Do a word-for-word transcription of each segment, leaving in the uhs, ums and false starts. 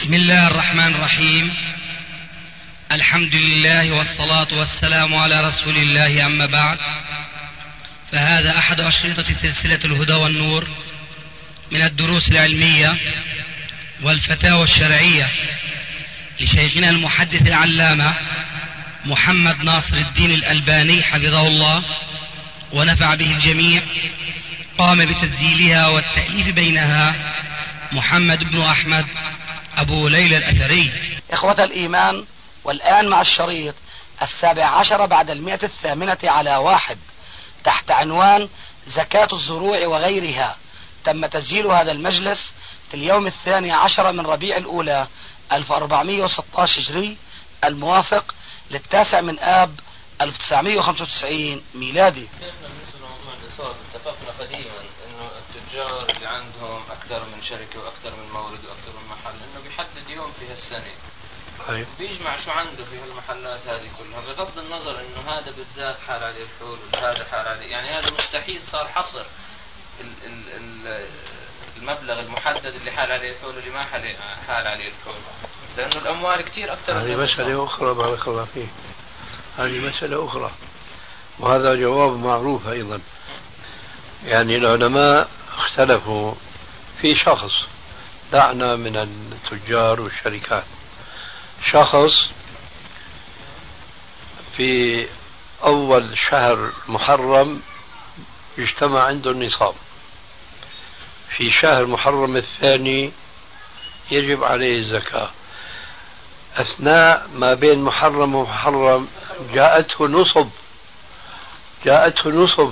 بسم الله الرحمن الرحيم. الحمد لله والصلاة والسلام على رسول الله، أما بعد، فهذا أحد أشرطة سلسلة الهدى والنور من الدروس العلمية والفتاوى الشرعية لشيخنا المحدث العلامة محمد ناصر الدين الألباني حفظه الله ونفع به الجميع. قام بتسجيلها والتأليف بينها محمد بن أحمد أبو ليلى الأثري. إخوة الإيمان، والآن مع الشريط السابع عشر بعد المئة الثامنة على واحد تحت عنوان زكاة الزروع وغيرها. تم تسجيل هذا المجلس في اليوم الثاني عشر من ربيع الأولى ألف وأربعمئة وستة عشر هجري، الموافق للتاسع من آب ألف وتسعمئة وخمسة وتسعين ميلادي. اتفقنا قديما انه التجار اللي عندهم اكثر من شركه واكثر من مورد واكثر من محل انه بيحدد يوم في هالسنه، طيب بيجمع شو عنده في هالمحلات هذه كلها، بغض النظر انه هذا بالذات حال عليه الحول وهذا حال عليه، يعني هذا مستحيل صار حصر ال ال ال المبلغ المحدد اللي حال عليه الحول واللي ما حال عليه الحول، لانه الاموال كثير اكثر. هذه مسألة أخرى بارك الله فيك، هذه مسألة أخرى، وهذا جواب معروف أيضا. يعني العلماء اختلفوا في شخص، دعنا من التجار والشركات، شخص في أول شهر محرم يجتمع عنده النصاب، في شهر محرم الثاني يجب عليه الزكاة، أثناء ما بين محرم ومحرم جاءته نصب جاءته نصب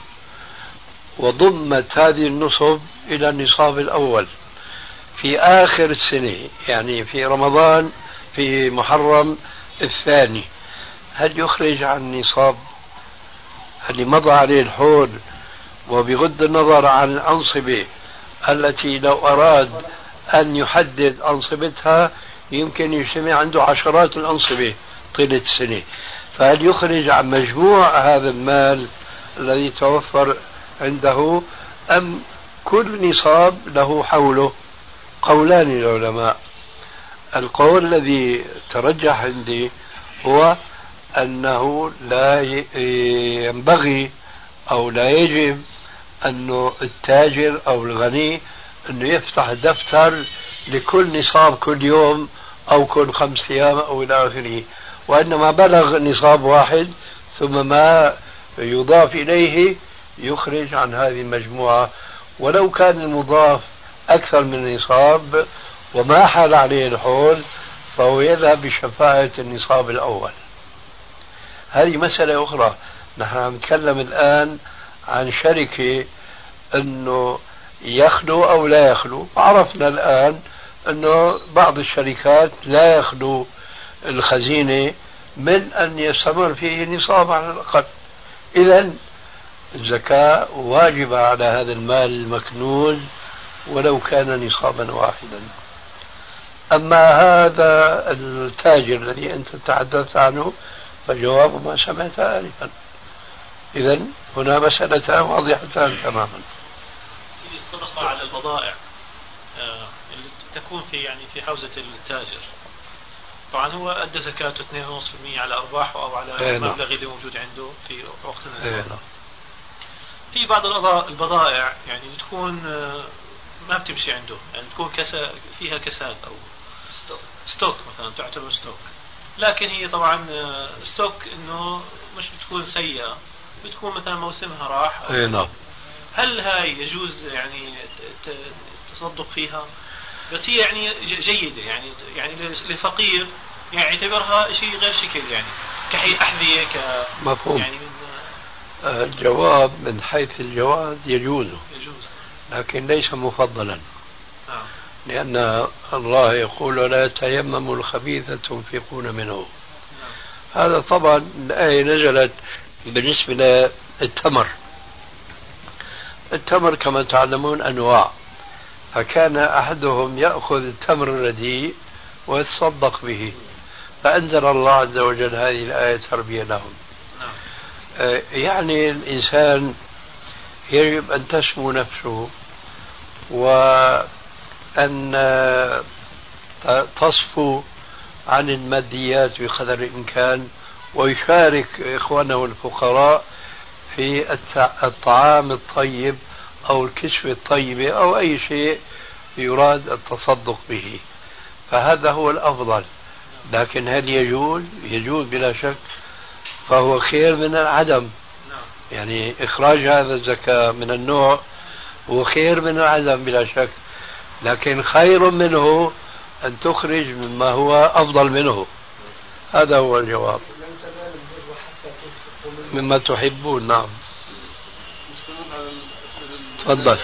وضمت هذه النصب إلى النصاب الأول في آخر السنة، يعني في رمضان في محرم الثاني. هل يخرج عن النصاب اللي مضى عليه الحول، وبغض النظر عن الأنصبة التي لو أراد أن يحدد أنصبتها يمكن يجتمع عنده عشرات الأنصبة طيلة السنة، فهل يخرج عن مجموع هذا المال الذي توفر عنده، أم كل نصاب له حوله؟ قولان للعلماء. القول الذي ترجح عندي هو أنه لا ينبغي أو لا يجب أنه التاجر أو الغني أنه يفتح دفتر لكل نصاب كل يوم أو كل خمس أيام أو إلى آخره، وإنما بلغ نصاب واحد ثم ما يضاف إليه يخرج عن هذه المجموعة، ولو كان المضاف أكثر من النصاب وما حال عليه الحول فهو يذهب بشفاعة النصاب الأول. هذه مسألة أخرى. نحن نتكلم الآن عن شركة أنه يخلو أو لا يخلو. عرفنا الآن أنه بعض الشركات لا يخلو الخزينة من أن يستمر فيه نصاب على الأقل، إذن الزكاة واجبة على هذا المال المكنوز ولو كان نصابا واحدا. أما هذا التاجر الذي أنت تحدثت عنه فجواب ما سمعت آنفا. إذن هنا مسألتان واضحتان تماما. الصدقة على البضائع آه اللي تكون في يعني في حوزة التاجر، طبعا هو أدى زكاته اثنين فاصلة خمسة بالمئة على أرباحه أو على المبلغ اللي موجود عنده في وقت النصاب. في بعض البضائع يعني بتكون ما بتمشي عنده، يعني تكون كسا فيها كساد أو ستوك, ستوك مثلا تعتبر ستوك، لكن هي طبعا ستوك إنه مش بتكون سيئة، بتكون مثلا موسمها راح. هل هاي يجوز يعني تصدق فيها؟ بس هي يعني جيدة، يعني يعني للفقير يعني يعتبرها شيء غير شكل، يعني كحي أحذية ك مفهوم. يعني الجواب من حيث الجواز يجوز، يجوز. لكن ليس مفضلا. آه. لأن الله يقول ولا تيمموا الخبيث تنفقون منه. آه. هذا طبعا الآية نزلت بالنسبة للتمر. التمر كما تعلمون أنواع، فكان أحدهم يأخذ التمر الرديء ويتصدق به، فأنزل الله عز وجل هذه الآية تربية لهم. يعني الإنسان يجب أن تسمو نفسه وأن تصفو عن الماديات بقدر الإمكان، ويشارك إخوانه الفقراء في الطعام الطيب أو الكسوة الطيبة أو أي شيء يراد التصدق به، فهذا هو الأفضل. لكن هل يجوز؟ يجوز بلا شك، فهو خير من العدم. يعني إخراج هذا الزكاة من النوع هو خير من العدم بلا شك، لكن خير منه أن تخرج مما هو أفضل منه. هذا هو الجواب. مما تحبون. نعم تفضل.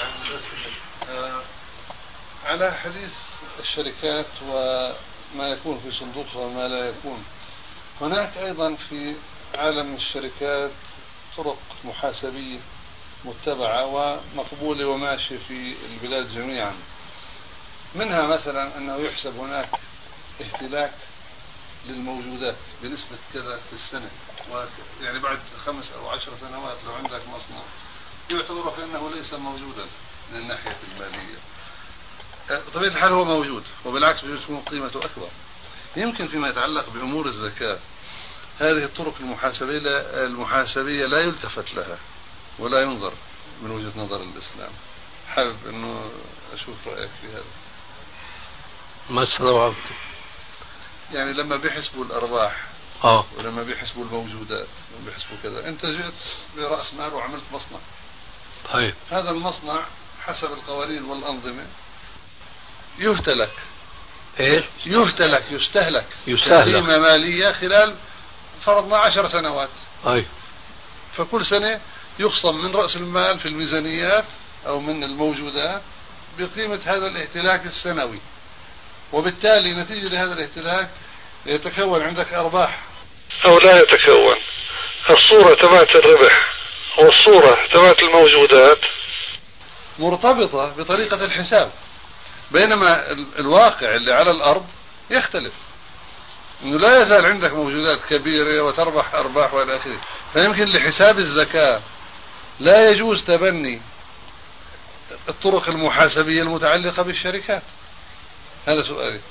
على حديث الشركات وما يكون في صندوقها وما لا يكون، هناك أيضا في عالم الشركات طرق محاسبية متبعة ومقبولة وماشية في البلاد جميعا. منها مثلا أنه يحسب هناك اهتلاك للموجودات بنسبة كذا في السنة، يعني بعد خمس أو عشر سنوات لو عندك مصنع يعتبر كأنه ليس موجودا من الناحية المالية. بطبيعة الحال هو موجود، وبالعكس بيكون قيمته أكبر. يمكن فيما يتعلق بأمور الزكاة هذه الطرق المحاسبية المحاسبية لا يلتفت لها ولا ينظر من وجهة نظر الإسلام. حابب أنه أشوف رأيك في هذا. ما استوعبت. يعني لما بيحسبوا الأرباح اه ولما بيحسبوا الموجودات لما بيحسبوا كذا، أنت جئت برأس مال وعملت مصنع. طيب هذا المصنع حسب القوانين والأنظمة يهتلك. ايش؟ يهتلك يستهلك يستهلك قيمة مالية خلال فرضنا عشر سنوات. أي. فكل سنة يخصم من رأس المال في الميزانيات أو من الموجودات بقيمة هذا الاهتلاك السنوي، وبالتالي نتيجة لهذا الاهتلاك يتكون عندك أرباح أو لا يتكون. الصورة تبعت الربح والصورة تبعت الموجودات مرتبطة بطريقة الحساب، بينما الواقع اللي على الأرض يختلف، إنه لا يزال عندك موجودات كبيرة وتربح أرباح وإلى آخره. فيمكن لحساب الزكاة لا يجوز تبني الطرق المحاسبية المتعلقة بالشركات. هذا سؤالي.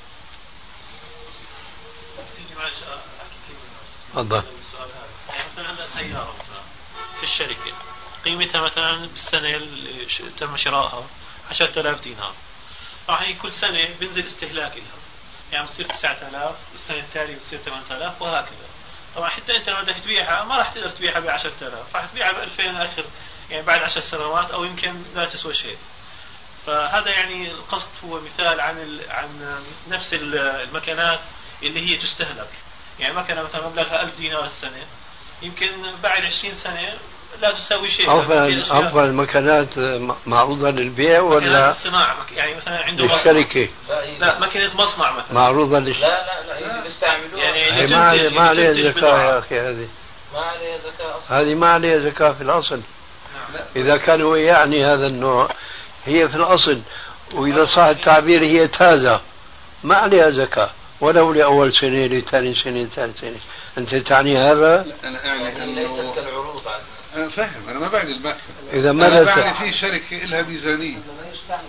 تفضل. مثلا عندنا سيارة في الشركة قيمتها مثلا بالسنة اللي تم شرائها عشرة آلاف دينار، طبعا كل سنة بينزل استهلاك لها، يعني بتصير تسعة آلاف والسنة التالية بتصير ثمانية آلاف وهكذا. طبعا حتى انت لو بدك تبيعها ما راح تقدر تبيعها ب عشرة آلاف، راح تبيعها ب ألفين اخر، يعني بعد عشر سنوات او يمكن لا تسوى شيء. فهذا يعني القصد هو مثال عن ال... عن نفس المكانات اللي هي تستهلك. يعني مكنة مثلا مبلغها ألف دينار السنة يمكن بعد عشرين سنة لا تساوي شيء. أفضل أفضل المكانات معروضة للبيع ولا الصناعة؟ يعني مثلا عنده للشركة؟ لا مكنة مصنع مثلا معروضة للش... لا لا لا اللي بيستعملوها يعني ما عليها ما عليها زكاة يا أخي. هذه ما عليها زكاة أصلا. هذه ما عليها زكاة في الأصل. نعم. إذا كان هو يعني هذا النوع هي في الأصل، وإذا صح التعبير هي تازة ما عليها زكاة ولو لأول سنة لثاني سنة ثالث سنة. أنت تعني هذا؟ أنا أعني أنه ليست كالعروض. أنا فاهم، أنا ما بعد المكنة. إذا ما أنا بعد في شركة لها ميزانية. ما يستعمل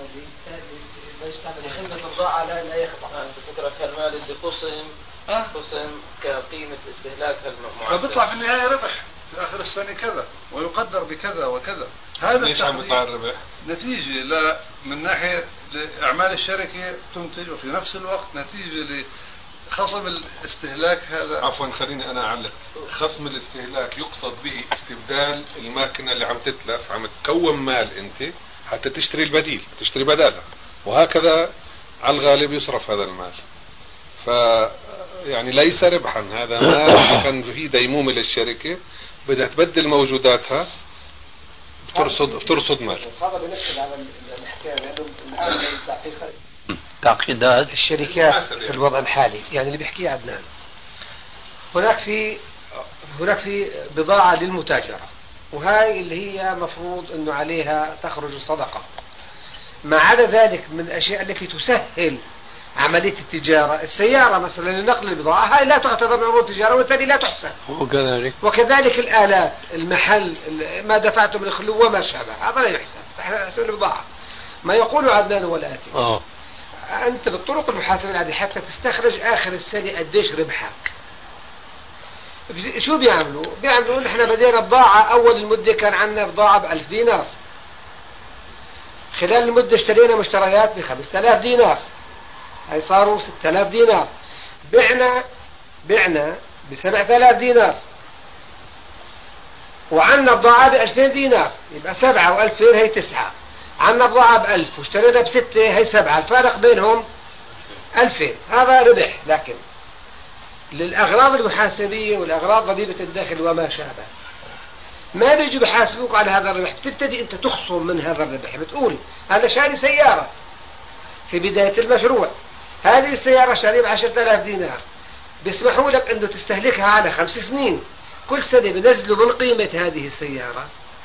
ما يستعمل خدمة الضاعة لا لا يخضع. أنت فكرة كالمال اللي قسم قسم كقيمة استهلاك المعدل، فبيطلع في النهاية ربح في آخر السنة كذا ويقدر بكذا وكذا. هذا ليش عم يطلع الربح؟ نتيجة لا من ناحية لأعمال الشركة تنتج، وفي نفس الوقت نتيجة لخصم الاستهلاك هذا. عفوا خليني أنا أعلق. خصم الاستهلاك يقصد به استبدال الماكينة اللي عم تتلف، عم تكون مال أنت حتى تشتري البديل، تشتري بدالها، وهكذا على الغالب يصرف هذا المال. ف يعني ليس ربحا، هذا مال كان فيه ديمومة للشركة بدها تبدل موجوداتها بترصد بترصد مال. هذا بنفس على الحكايه لانه التحقيق تعقيدات الشركات في الوضع الحالي، يعني اللي بيحكيه عدنان هناك في هناك في بضاعه للمتاجره، وهاي اللي هي مفروض انه عليها تخرج الصدقه. ما عدا ذلك من الاشياء التي تسهل عملية التجارة، السيارة مثلا لنقل البضاعة هاي لا تعتبر من عروض التجارة وبالتالي لا تحسن. وكذلك وكذلك الآلات، المحل، ما دفعته من الخلو وما شابه هذا لا يحسن تحسن البضاعة. ما يقول عدنان هو الآتي: اه أنت بالطرق المحاسبة العادية حتى تستخرج آخر السنة قديش ربحك. شو بيعملوا؟ بيعملوا نحن بدينا بضاعة أول المدة كان عندنا بضاعة بألف دينار، خلال المدة اشترينا مشتريات بخمسة آلاف دينار، هاي صاروا ستة آلاف دينار، بعنا بعنا بسبعة آلاف دينار، وعنا بضاعة بألفين دينار، يبقى سبعة وألفين هي تسعة، عنا بضاعة بألف واشترينا بستة هي سبعة، الفارق بينهم ألفين، هذا ربح. لكن للأغراض المحاسبية والأغراض ضريبة الدخل وما شابه ما بيجوا بحاسبوك على هذا الربح، بتبتدي أنت تخصم من هذا الربح، بتقول هذا شاري سيارة في بداية المشروع، هذه السيارة شاري بعشرة آلاف دينار، بيسمحوا لك أنه تستهلكها على خمس سنين، كل سنة بنزلوا من قيمة هذه السيارة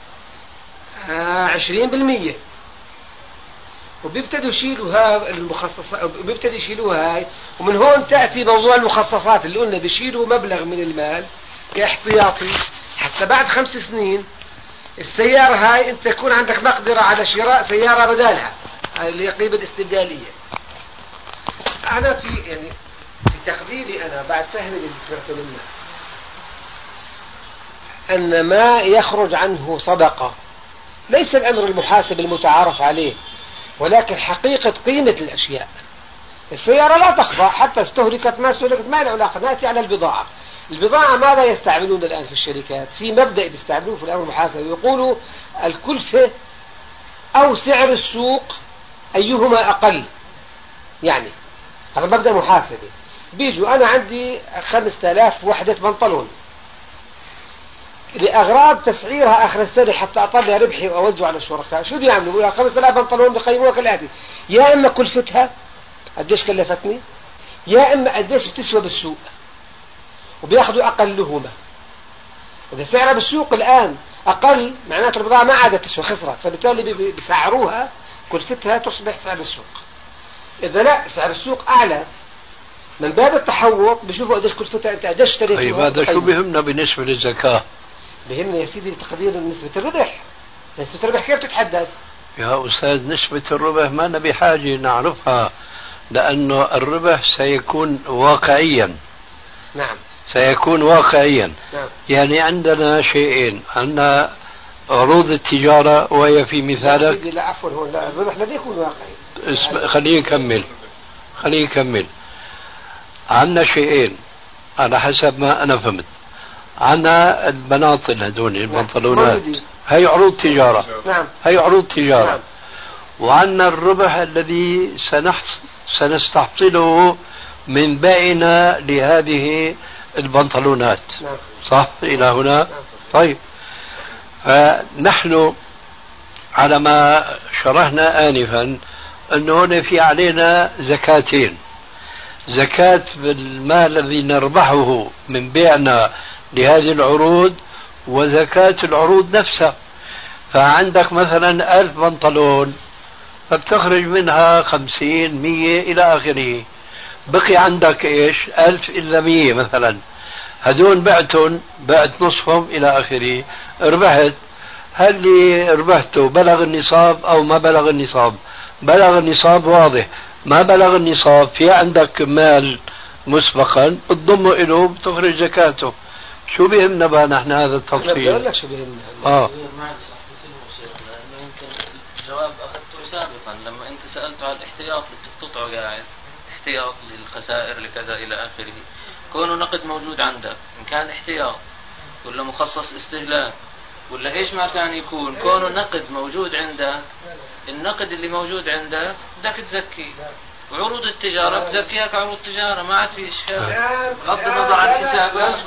عشرين بالمية، وبيبتدوا يشيلوا هاي المخصصات، وبيبتدوا يشيلوها هاي، ومن هون تأتي موضوع المخصصات اللي قلنا بيشيلوا مبلغ من المال كاحتياطي حتى بعد خمس سنين السيارة هاي انت يكون عندك مقدرة على شراء سيارة بدالها، اللي هي قيمة استبدالية. أنا في يعني في تقديري أنا بعد فهم اللي سمعته منه أن ما يخرج عنه صدقة ليس الأمر المحاسب المتعارف عليه، ولكن حقيقة قيمة الأشياء. السيارة لا تخضع حتى استهلكت ما استهلكت، ما له علاقة. نأتي على البضاعة. البضاعة ماذا يستعملون الآن في الشركات؟ في مبدأ بيستعملوه في الأمر المحاسبي، يقولوا الكلفة أو سعر السوق أيهما أقل. يعني هذا مبدأ محاسبي. بيجوا أنا عندي خمسة آلاف وحدة بنطلون لأغراض تسعيرها آخر السنة حتى أطلع ربحي وأوزع على الشركاء، شو بيعملوا؟ خمسة آلاف بنطلون بقيموها كالآتي: يا إما كلفتها قديش كلفتني، يا إما قديش بتسوى بالسوق، وبياخذوا أقلهما. إذا سعرها بالسوق الآن أقل معناته البضاعة ما عادت تسوى، خسرت، فبالتالي بيسعروها كلفتها تصبح سعر السوق. إذا لا سعر السوق أعلى من باب التحوط بيشوفوا قديش كلفتها أنت قديش اشتريتها. طيب هذا شو بيهمنا بالنسبة للزكاة؟ بيهمنا يا سيدي تقدير نسبة الربح. نسبة الربح كيف تتحدد؟ يا أستاذ نسبة الربح ما نبي حاجة نعرفها، لأنه الربح سيكون واقعيا. نعم سيكون واقعيا. نعم. يعني عندنا شيئين، عندنا عروض التجارة وهي في مثالك. لا عفوا هون لا الربح لا يكون واقعي. اسم... خليه يكمل خليه يكمل. عندنا شيئين على حسب ما أنا فهمت. عندنا البناطل هذول البنطلونات، هي عروض تجارة. نعم. هي عروض تجارة. نعم. وعندنا الربح الذي سنحص... سنستحصله من بيعنا لهذه البنطلونات. نعم. صح إلى هنا؟ نعم. طيب فنحن على ما شرحنا آنفا أنه هنا في علينا زكاتين: زكاة بالمال الذي نربحه من بيعنا لهذه العروض، وزكاة العروض نفسها. فعندك مثلا ألف بنطلون فبتخرج منها خمسين مية إلى آخره، بقي عندك إيش؟ ألف إلا مية مثلا، هدول بعتهم، بعت نصفهم إلى آخره، ربحت. هل اللي ربحته بلغ النصاب أو ما بلغ النصاب؟ بلغ النصاب واضح. ما بلغ النصاب في عندك مال مسبقا بتضمه إله بتخرج زكاته. شو بيهمنا بقى نحن هذا التفصيل؟ بقول لك شو بيهمنا. اه الجواب أخذته سابقا لما أنت سألته على الاحتياط اللي بتقطعه قاعد، احتياط للخسائر لكذا إلى آخره. كونه نقد موجود عندك، إن كان احتياط ولا مخصص استهلاك ولا إيش ما كان يكون، كونه نقد موجود عندك، النقد اللي موجود عندك بدك تزكي. وعروض التجارة بتزكيها كعروض تجارة، ما عاد في إشكال بغض النظر عن الحسابات.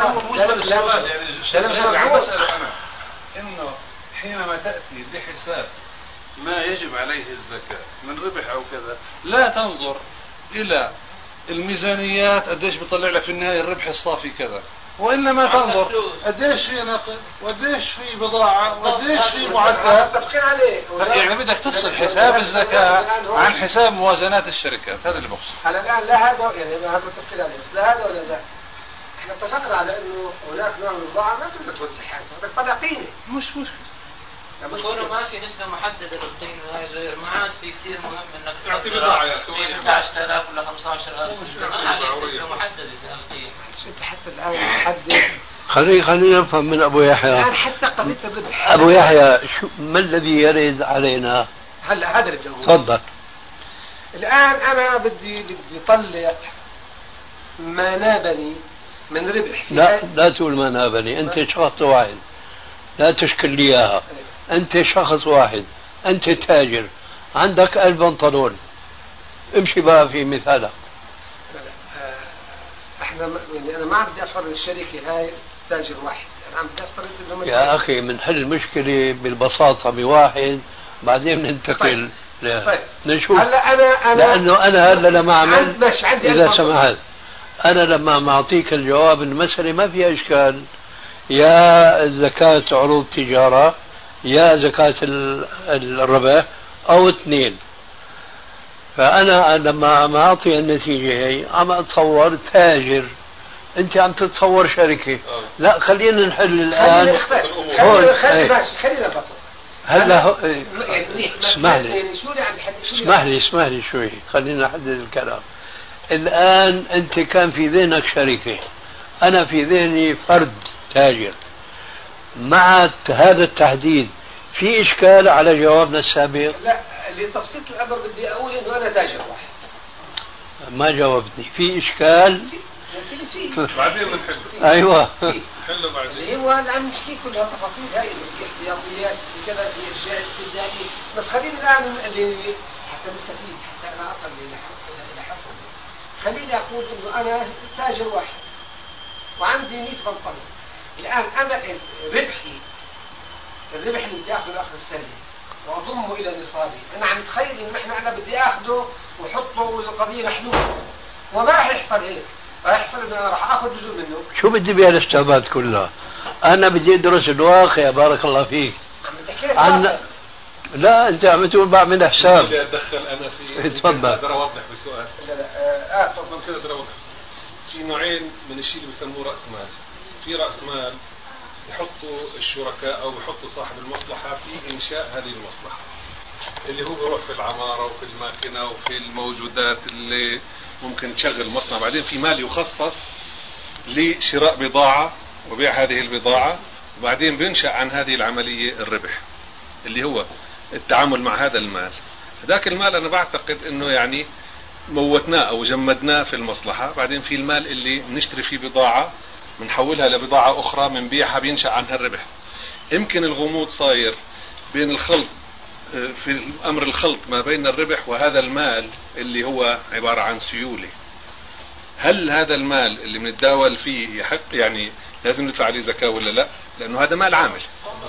عم بسأل أنا إنه حينما تأتي بحساب ما يجب عليه الزكاة من ربح أو كذا، لا تنظر إلى الميزانيات قديش بيطلع لك في النهاية الربح الصافي كذا، وإنما تنظر قديش في نقد وقديش في بضاعة وقديش في معدات. متفقين عليه. يعني بدك تفصل حساب الزكاة عن حساب موازنات الشركات، هذا اللي بقصد. على الآن لا هذا يعني هذا متفقين عليه، بس لا هذا ولا ذاك. احنا اتفقنا على انه هناك نوع من البضاعة ما تقدر توزعها، بدك تطلع قيمة. مش مشكلة. بكونه ما في نسبة محددة للقيمة هاي غير ما عاد في كثير مهم انك تعطي بضاعة يا اخي اثني عشر آلاف ولا خمسة عشر ألف ما عاد نسبة محددة للقيمة. انت حتى الان محدد. خلي خلينا نفهم من ابو يحيى. الان حتى قضيه الربح. ابو يحيى شو ما الذي يرد علينا؟ هلا هذا اللي بدي اقوله. تفضل. الان انا بدي بدي اطلق ما نابني من ربح. لا لا تقول ما نابني، انت شخص واحد لا تشكل لي اياها. انت شخص واحد، انت تاجر عندك ألف بنطلون، امشي بقى في مثالك. احنا يعني انا ما عم بدي افرض الشركه هاي تاجر واحد، انا عم بدي افرض انه يا اخي بنحل المشكله بالبساطه بواحد بعدين ننتقل. طيب. طيب. نشوف. هلا انا انا لانه انا هلا لما اعمل مش عندي اذا سمحت انا لما معطيك الجواب المساله ما فيها اشكال، يا زكاه عروض تجاره يا زكاه الربح او اثنين. فأنا لما أعطي النتيجة هي عم أتصور تاجر، أنت عم تتصور شركة. أوه. لا خلينا نحل الآن. خلينا خلينا خلينا نبسط. هلا هو... يعني اسمح لي اسمح لي اسمح لي شوي، خلينا نحدد الكلام. الآن أنت كان في ذهنك شركة، أنا في ذهني فرد تاجر. مع هذا التحديد في إشكال على جوابنا السابق؟ لا لتبسيط الأمر بدي أقول إنه أنا تاجر واحد. ما جاوبتني. في إشكال؟ بعدين بنحل. أيوة حله بعدين. اللي هو اللي عم نحكي كل هالتفاصيل هاي في احتياطيات في كذا في أشياء استبدالية، بس خلينا الآن اللي حتى نستفيد حتى أنا أصل اللي حصل. خليني أقول إنه أنا تاجر واحد وعندي مئة بنطلون. الآن أنا ربحي الربح اللي بدي اخذه اخر السنه واضمه الى نصابي، انا عم اتخيل انه احنا انا بدي اخذه واحطه والقضيه محلوله، وما راح يحصل هيك، راح يحصل انه انا راح اخذ جزء منه. شو بدي بهالاستعباد كلها؟ انا بدي ادرس الواقع. بارك الله فيك. عم عن... لا انت عم تقول بعمل حساب. بدي اتدخل انا في تفضل. اقدر اوضح بسؤال. لا لا اه تفضل كده اقدر اوضح. في نوعين من الشيء اللي بسموه راس مال. في راس مال يحطوا الشركاء او يحطوا صاحب المصلحه في انشاء هذه المصلحه، اللي هو بيروح في العماره وفي الماكينه وفي الموجودات اللي ممكن تشغل مصنع. بعدين في مال يخصص لشراء بضاعه وبيع هذه البضاعه، وبعدين بينشا عن هذه العمليه الربح اللي هو التعامل مع هذا المال. ذاك المال انا بعتقد انه يعني موتناه او جمدناه في المصلحه. بعدين في المال اللي بنشتري فيه بضاعه بنحولها لبضاعة أخرى بنبيعها بينشأ عنها الربح. يمكن الغموض صاير بين الخلط في أمر الخلط ما بين الربح وهذا المال اللي هو عبارة عن سيولة. هل هذا المال اللي بنتداول فيه يحق يعني لازم ندفع عليه زكاة ولا لا؟ لأنه هذا مال عامل.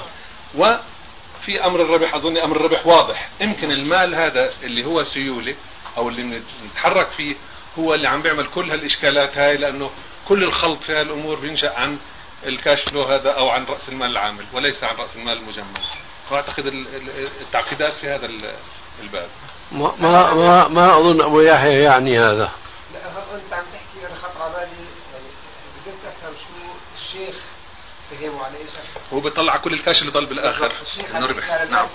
وفي أمر الربح أظن أمر الربح واضح. يمكن المال هذا اللي هو سيولة أو اللي بنتحرك فيه هو اللي عم بيعمل كل هالإشكالات هاي، لأنه كل الخلط في هالأمور بينشأ عن الكاش فلو هذا أو عن رأس المال العامل وليس عن رأس المال المجمد. وأعتقد التعقيدات في هذا الباب. ما ما ما, ما أظن أبو يحيى يعني هذا. لا أنت عم تحكي أنا خطر على بالي يعني بديت أفهم شو الشيخ فهموا على إيش. هو بيطلع كل الكاش اللي ضل بالآخر إنه ربح. نعم. نعم.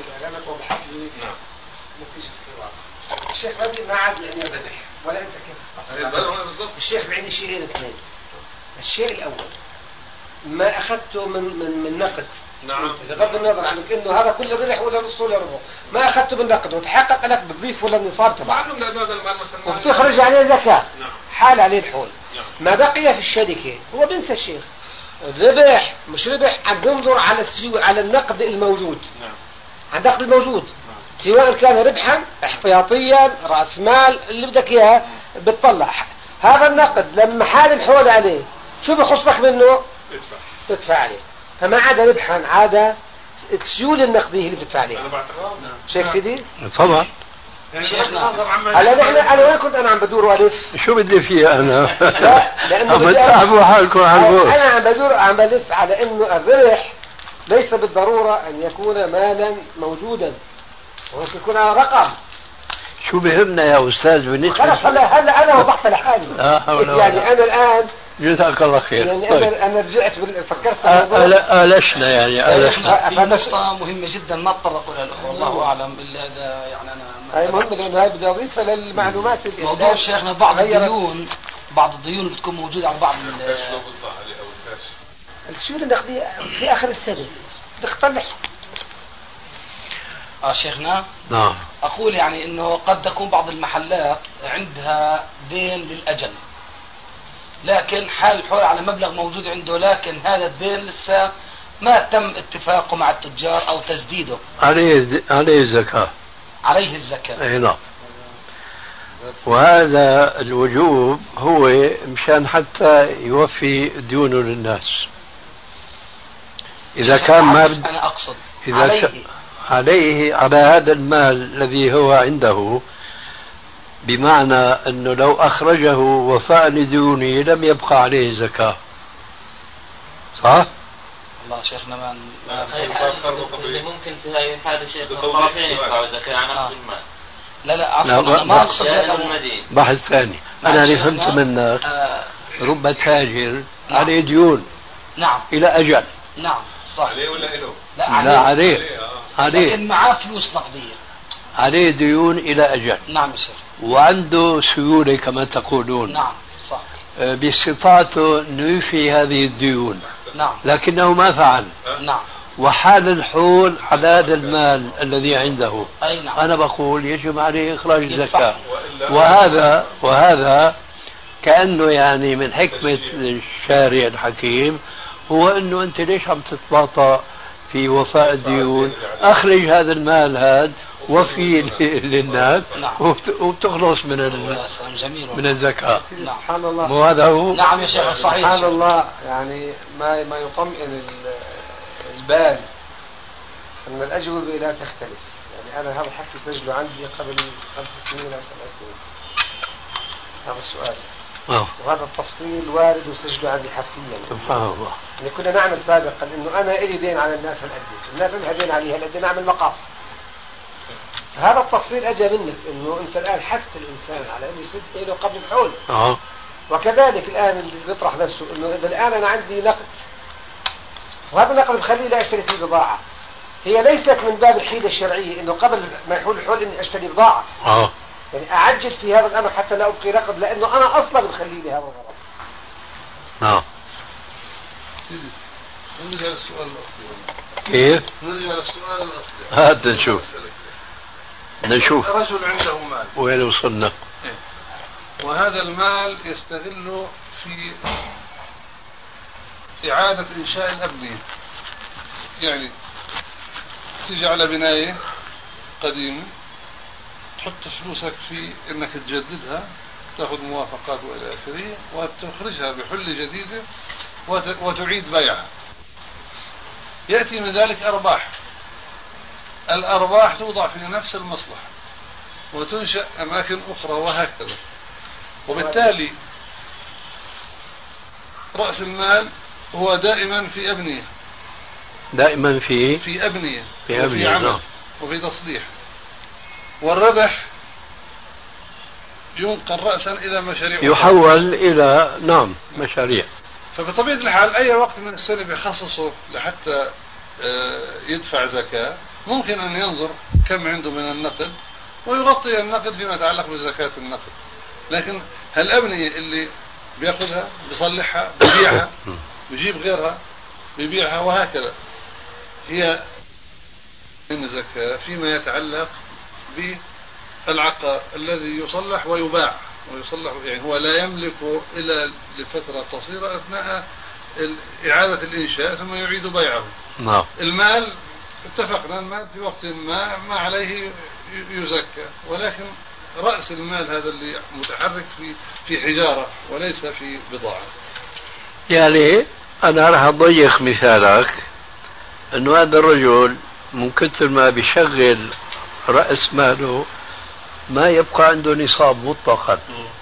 ما فيش الشيخ ربي ما عاد يعني ربح ولا أنت كيف. الشيخ بعيني شيئين اثنين. الشيء الأول ما أخذته من من من نقد. نعم. بغض النظر عن انه هذا كله ربح ولا نص ولا ربع، ما اخذته من نقد وتحقق لك بتضيف ولا النصاب تبعه وبتخرج عليه زكاة. نعم. حال عليه الحول. نعم. ما بقي في الشركة هو بنسى الشيخ ربح مش ربح، عم بنظر على السيو على النقد الموجود. نعم. على النقد الموجود. نعم. سواء كان ربحا احتياطيا راس مال اللي بدك اياه بتطلع هذا النقد لما حال الحول عليه شو بخصك منه؟ ادفع تدفع عليه. فما عاد ربحا عاد السيولة النقدية اللي بتدفع عليها. شيخ سيدي؟ طبعا. هلا نحن انا وين كنت انا عم بدور والف؟ شو بدي فيه انا؟ لا لانه عم تتعبوا حالكم على البول. انا عم بدور عم بلف على انه الربح ليس بالضرورة ان يكون مالا موجودا، ممكن يكون رقم. شو بهمنا يا استاذ بالنسبه خلص هلا هلا انا وضحت لحالي. لا حول ولا يعني انا الان جزاك الله خير. يعني طيب. أنا أنا رجعت بال- فكرت في الموضوع. آلشنا يعني آلشنا. في نقطة مهمة جدا ما تطرقوا لها الأخوة الله أعلم إلا إذا يعني أنا هاي مهمة لأنه هاي بدي أضيفها للمعلومات. موضوع شيخنا بعض الديون بعض الديون بتكون موجودة على بعض ال- السيولة النقدية في آخر السنة بدك تطلع. آه شيخنا نعم. أقول يعني أنه قد تكون بعض المحلات عندها دين للأجل، لكن حال الحول على مبلغ موجود عنده، لكن هذا الدين لسه ما تم اتفاقه مع التجار أو تسديده. عليه عليه الزكاة. عليه الزكاة. أي نعم. وهذا الوجوب هو مشان حتى يوفي ديونه للناس. إذا كان ما بد... أنا أقصد إذا عليه ك... عليه على هذا المال الذي هو عنده، بمعنى أنه لو أخرجه وفاء لديونه لم يبقى عليه زكاة. صح؟ الله شيخنا ما اللي ممكن في هاي الحالة شيخ الطرفين يدفعوا زكاة عن نفس المال. لا لا عفوا أنا ما أقصد بحث ثاني. أنا اللي فهمت منك آه رب تاجر نعم. عليه ديون نعم إلى أجل. نعم صح. عليه ولا إله؟ لا عليه. لا عليه. عليه. لكن معاه فلوس نقدية. عليه ديون إلى أجل. نعم يا شيخ. وعنده سيولة كما تقولون. نعم صح. باستطاعته أن يوفي هذه الديون. نعم. لكنه ما فعل. نعم. وحال الحول على هذا المال الذي عنده. أي نعم. أنا بقول يجب عليه إخراج الزكاة. وهذا وهذا كأنه يعني من حكمة الشارع الحكيم هو أنه أنت ليش عم تتباطأ في وفاء الديون؟ أخرج هذا المال هذا وفي للناس وتخلص من من الزكاة. سبحان الله. وهذا هو. نعم يا شيخ صحيح. سبحان الله. يعني ما ما يطمئن البال أن الأجوبة لا تختلف. يعني أنا هذا الحكي سجله عندي قبل خمس سنين أو سبع سنين هذا السؤال. أوه. وهذا التفصيل وارد وسجله عندي حرفيا. سبحان الله. يعني كنا نعمل سابقا إنه أنا إلي دين على الناس هالقد، الناس لها دين عليها هالقد، نعمل مقاصد. هذا التفصيل أجا منك إنه أنت الآن حث الإنسان على إنه يسد دينه قبل الحول. أه. وكذلك الآن اللي بيطرح نفسه إنه إذا الآن أنا عندي نقد وهذا النقد بخليه لا أشتري فيه بضاعة، هي ليست من باب الحيلة الشرعية إنه قبل ما يحول الحول إني أشتري بضاعة. أه. يعني أعجل في هذا الأمر حتى لا أبقي نقد لأنه أنا أصلا بخلي لي هذا الغرض. أه. نرجع للسؤال الأصلي. كيف؟ نرجع للسؤال الأصلي. هات نشوف. نشوف. رجل عنده مال. وين وصلنا؟ وهذا المال يستغله في إعادة إنشاء الأبنية. يعني تيجي على بناية قديمة تحط فلوسك في إنك تجددها، تأخذ موافقات وإلى آخره، وتخرجها بحلة جديدة وتعيد بيعها. يأتي من ذلك أرباح. الأرباح توضع في نفس المصلحة وتنشأ أماكن أخرى وهكذا. وبالتالي رأس المال هو دائما في أبنية. دائما في في أبنية. في أبنية. وفي عمل وفي تصليح. والربح ينقل رأسا إلى مشاريع يحول إلى نعم مشاريع. فبطبيعة الحال أي وقت من السنة بيخصصه لحتى يدفع زكاة ممكن أن ينظر كم عنده من النقد ويغطي النقد فيما يتعلق بزكاة النقد. لكن هالأبنية اللي بيأخذها بيصلحها بيبيعها بيجيب غيرها بيبيعها وهكذا هي من زكاة فيما يتعلق بالعقار الذي يصلح ويباع ويصلح. يعني هو لا يملك إلا لفترة قصيرة أثناء إعادة الإنشاء ثم يعيد بيعه. نعم. المال اتفقنا المال في وقت ما ما عليه يزكى، ولكن رأس المال هذا اللي متحرك في في حجارة وليس في بضاعة. يعني أنا راح أضيق مثالك إنه هذا الرجل من كثر ما بيشغل رأس ماله ما يبقى عنده نصاب مطلقا.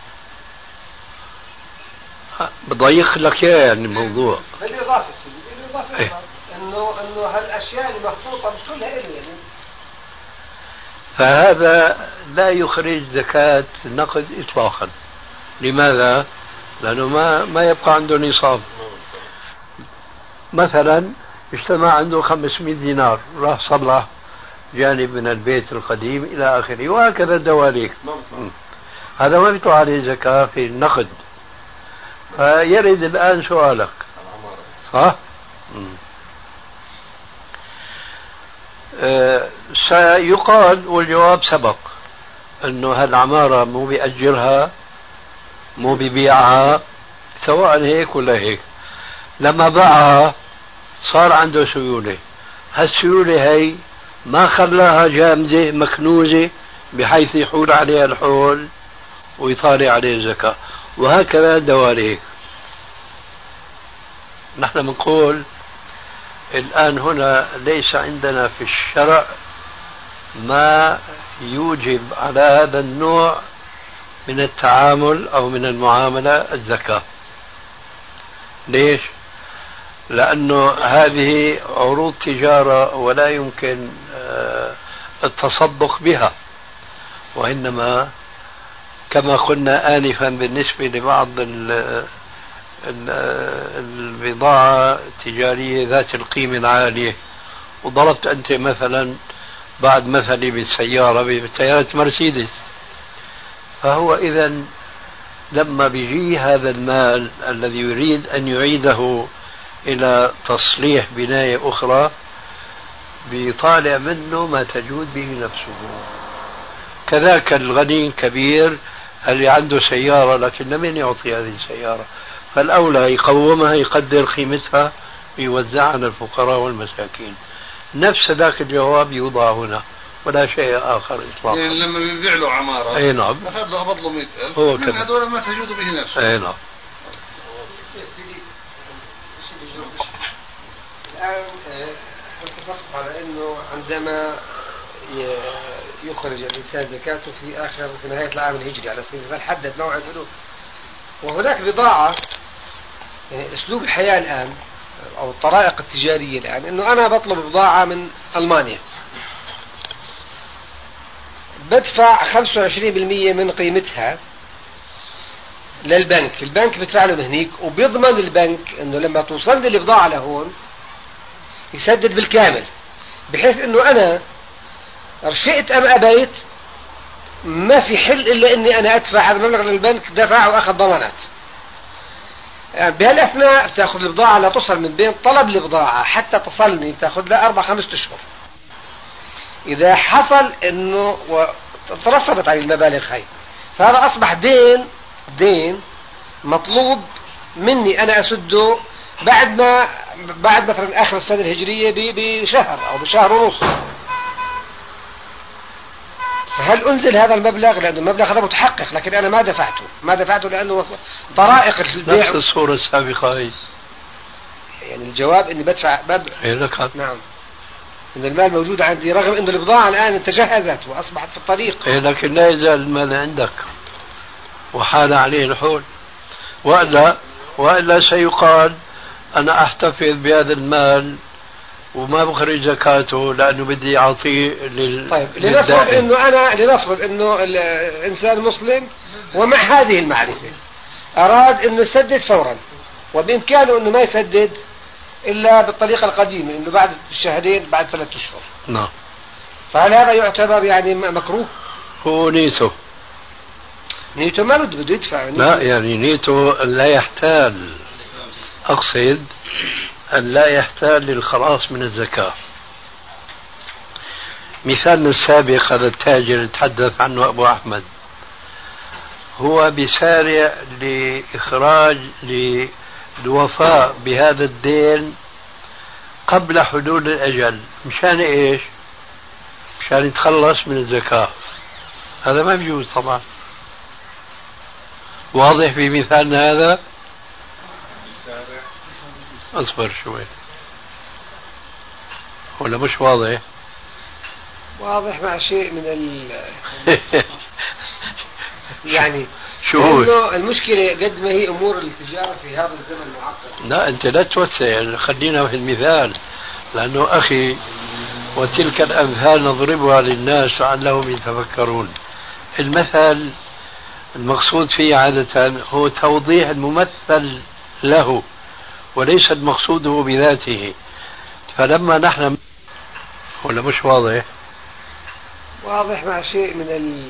بضيق لك يا يعني الموضوع. بالإضافة بالإضافة إيه؟ إنه إنه هالأشياء اللي مخطوطة مش كلها إلي يعني. فهذا لا يخرج زكاة النقد إطلاقا. لماذا؟ لأنه ما ما يبقى عنده نصاب. مثلا اجتمع عنده خمسمائة دينار، راح صلح جانب من البيت القديم إلى آخره، وهكذا الدواليك. هذا ما بيطلع عليه زكاة في النقد. فيرد الآن سؤالك صح؟ أه سيقال والجواب سبق أنه هالعمارة مو بيأجرها مو بيبيعها، سواء هيك ولا هيك. لما باعها صار عنده سيولة، هالسيولة هي ما خلاها جامدة مكنوزة بحيث يحول عليها الحول ويطالع عليه الزكاة، وهكذا دواليك. نحن بنقول الآن هنا ليس عندنا في الشرع ما يوجب على هذا النوع من التعامل أو من المعاملة الزكاة. ليش؟ لأنه هذه عروض تجارة ولا يمكن التصدق بها، وإنما كما قلنا آنفا بالنسبة لبعض البضاعة التجارية ذات القيمة العالية، وضربت أنت مثلا بعد مثلي بالسيارة بسيارة مرسيدس، فهو إذن لما بيجي هذا المال الذي يريد أن يعيده إلى تصليح بناية أخرى بيطالع منه ما تجود به نفسه. كذاك الغني الكبير اللي عنده سيارة لكن لمن يعطي هذه السيارة، فالأولى يقومها يقدر قيمتها ويوزعها على الفقراء والمساكين. نفس ذاك الجواب يوضع هنا ولا شيء آخر إطلاقا. يعني لما بيبيع له عمارة أي نعم أخذ له قبض له مئة ألف هو من هذول ما تجود به نفسه. أي نعم. الآن اتفقت على أنه عندما يخرج الإنسان زكاته في آخر في نهاية العام الهجري على سبيل المثال حدد موعد البلوغ، وهناك بضاعة يعني أسلوب الحياة الآن أو الطرائق التجارية الآن أنه أنا بطلب بضاعة من ألمانيا بدفع خمسة وعشرين بالمئة من قيمتها للبنك، البنك بدفع له مهنيك وبيضمن البنك أنه لما توصل لي البضاعة لهون يسدد بالكامل، بحيث أنه أنا رشئت أم أبيت ما في حل إلا أني أنا أدفع هذا المبلغ للبنك، دفع وأخذ ضمانات. يعني بهالأثناء بتأخذ البضاعة لا تصل من بين طلب البضاعة حتى تصلني بتأخذ لها أربع خمسة أشهر. إذا حصل أنه وترصدت على المبالغ هاي فهذا أصبح دين دين مطلوب مني أنا أسده بعد ما بعد مثلا آخر السنة الهجرية بشهر أو بشهر ونص. فهل أنزل هذا المبلغ لأنه المبلغ هذا متحقق لكن أنا ما دفعته ما دفعته لأنه طرائق البيع نفس الصورة السابقة هي. يعني الجواب إني بدفع بد... نعم إن المال موجود عندي رغم إنه البضاعة الآن تجهزت وأصبحت في الطريق. إيه لكن لا يزال المال عندك وحال عليه الحول، وإلا وإلا سيقال أنا أحتفظ بهذا المال وما بخرج زكاته لأنه بدي أعطيه لل طيب لنفرض إنه أنا لنفرض إنه الإنسان مسلم ومع هذه المعرفة أراد إنه يسدد فورا وبإمكانه إنه ما يسدد إلا بالطريقة القديمة إنه بعد شهرين بعد ثلاثة أشهر. نعم. فهل هذا يعتبر يعني مكروه؟ هو نيته نيته ما بده بده يدفع. لا يعني نيته أن لا يحتال، أقصد أن لا يحتال للخلاص من الزكاة. مثالنا السابق هذا التاجر اللي تحدث عنه أبو أحمد هو بيسارع لإخراج للوفاء بهذا الدين قبل حلول الأجل. مشان إيش؟ مشان يتخلص من الزكاة. هذا ما بيجوز طبعا. واضح في مثالنا هذا؟ اصبر شوي ولا مش واضح؟ واضح مع شيء من ال يعني شو المشكلة قد ما هي أمور التجارة في هذا الزمن معقد. لا أنت لا توسع، خلينا في المثال لأنه أخي وتلك الأمثال نضربها للناس لعلهم يتفكرون. المثل المقصود فيه عادة هو توضيح الممثل له وليس مقصوده بذاته. فلما نحن ولا مش واضح؟ واضح مع شيء من ال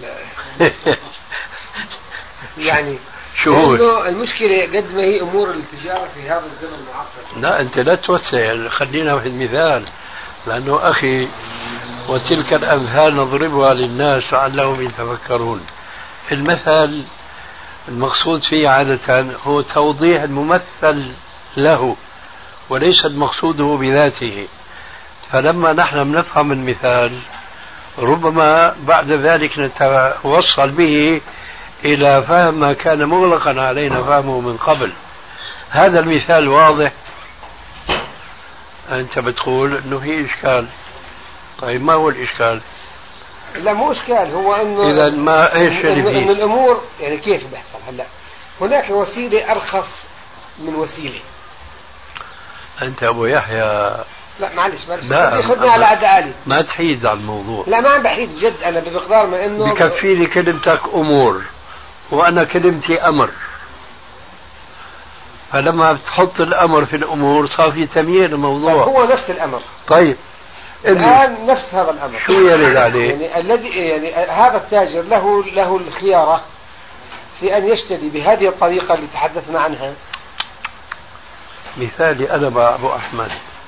يعني شو هو المشكلة قد ما هي أمور التجارة في هذا الزمن معقد. لا أنت لا توسع، خلينا في المثال، لأنه أخي وتلك الأمثال نضربها للناس لعلهم يتفكرون. المثل المقصود فيه عادة هو توضيح الممثل له وليس مقصوده بذاته. فلما نحن بنفهم المثال ربما بعد ذلك نتوصل به إلى فهم ما كان مغلقا علينا فهمه من قبل. هذا المثال واضح؟ أنت بتقول أنه في إشكال. طيب ما هو الإشكال؟ لا مو إشكال، هو أنه إذا ما إيش اللي فيه؟ إن الأمور يعني كيف بيحصل هلا؟ هناك وسيلة أرخص من وسيلة. أنت أبو يحيى لا معلش معلش خذنا على عد عالي، ما تحيد على الموضوع. لا ما عم بحيد بجد، أنا بمقدار ما إنه بكفيني كلمتك أمور وأنا كلمتي أمر، فلما بتحط الأمر في الأمور صار في تمييز الموضوع. هو نفس الأمر. طيب الآن نفس هذا الأمر شو يرد عليه؟ يعني الذي يعني هذا التاجر له له الخيارة في أن يشتري بهذه الطريقة اللي تحدثنا عنها. مثالي أنا مع أبو أحمد،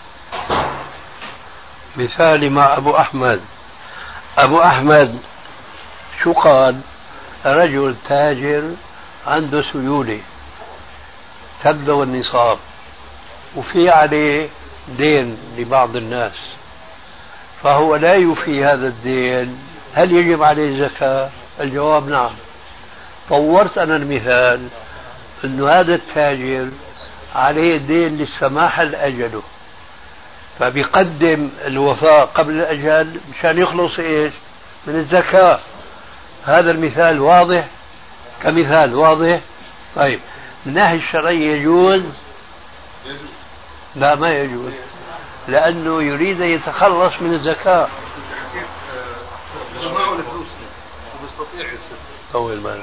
مثالي مع أبو أحمد. أبو أحمد شو قال؟ رجل تاجر عنده سيولة تبلغ النصاب وفي عليه دين لبعض الناس، فهو لا يوفي هذا الدين، هل يجب عليه زكاة؟ الجواب نعم. طورت أنا المثال أنه هذا التاجر عليه دين للسماح لأجله، فبيقدم الوفاء قبل الأجل مشان يخلص إيش؟ من الزكاة. هذا المثال واضح كمثال واضح. طيب من الناحية الشرعية يجوز؟ لا ما يجوز، لأنه يريد أن يتخلص من الزكاة. أول ما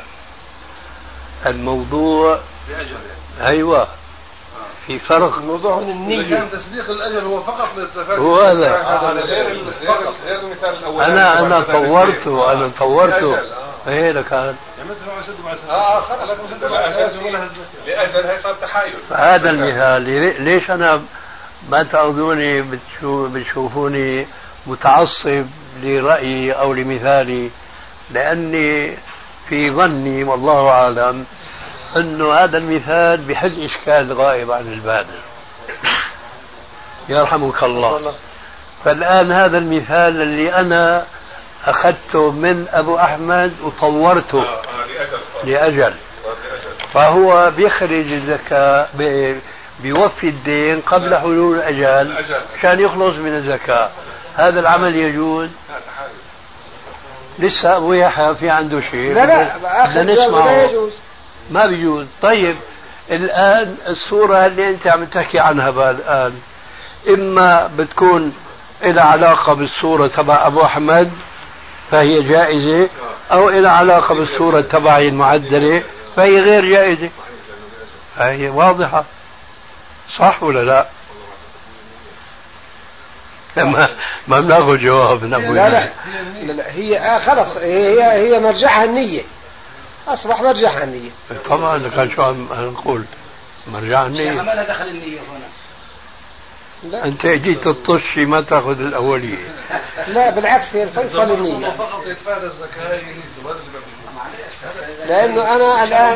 الموضوع أيوة في فرق. الموضوع من النية. كان تسبيق الأجل هو فقط للتفاهم. هو هذا غير غير المثال الأول. أنا أنا طورته أنا طورته إيه لكان. آه خلاص لأجل هي صار تحايل. هذا المثال ليش أنا ما تأخذوني بتشو بتشوفوني متعصب لرأيي أو لمثالي؟ لأني في ظني والله أعلم أنه هذا المثال بحل إشكال غائب عن البال. يرحمك الله. فالآن هذا المثال اللي أنا أخذته من أبو أحمد وطورته لأجل، فهو بيخرج الزكاة بيوفي الدين قبل حلول الأجل عشان يخلص من الزكاة. هذا العمل يجوز؟ لسه أبو يحيى في عنده شيء. لا لا بدنا نسمعه. لا يجوز. ما بيجوز. طيب الآن الصورة اللي أنت عم تحكي عنها الآن إما بتكون إلى علاقة بالصورة تبع أبو أحمد فهي جائزة، أو إلى علاقة بالصورة تبعي المعدلة فهي غير جائزة. هي واضحة صح ولا لا؟ ما ما بناخذ جواب من أبو لا لا, لا, لا هي آه خلص هي هي مرجعها النية، أصبح مرجعها النية. طبعا كان شو عم نقول مرجعها النية. ما لا دخل النية هنا. لا. أنت جيت تطشي ما تأخذ الأولية. لا بالعكس هي الفيصل النية. فقط يتفادى الزكاة لأنه أنا الآن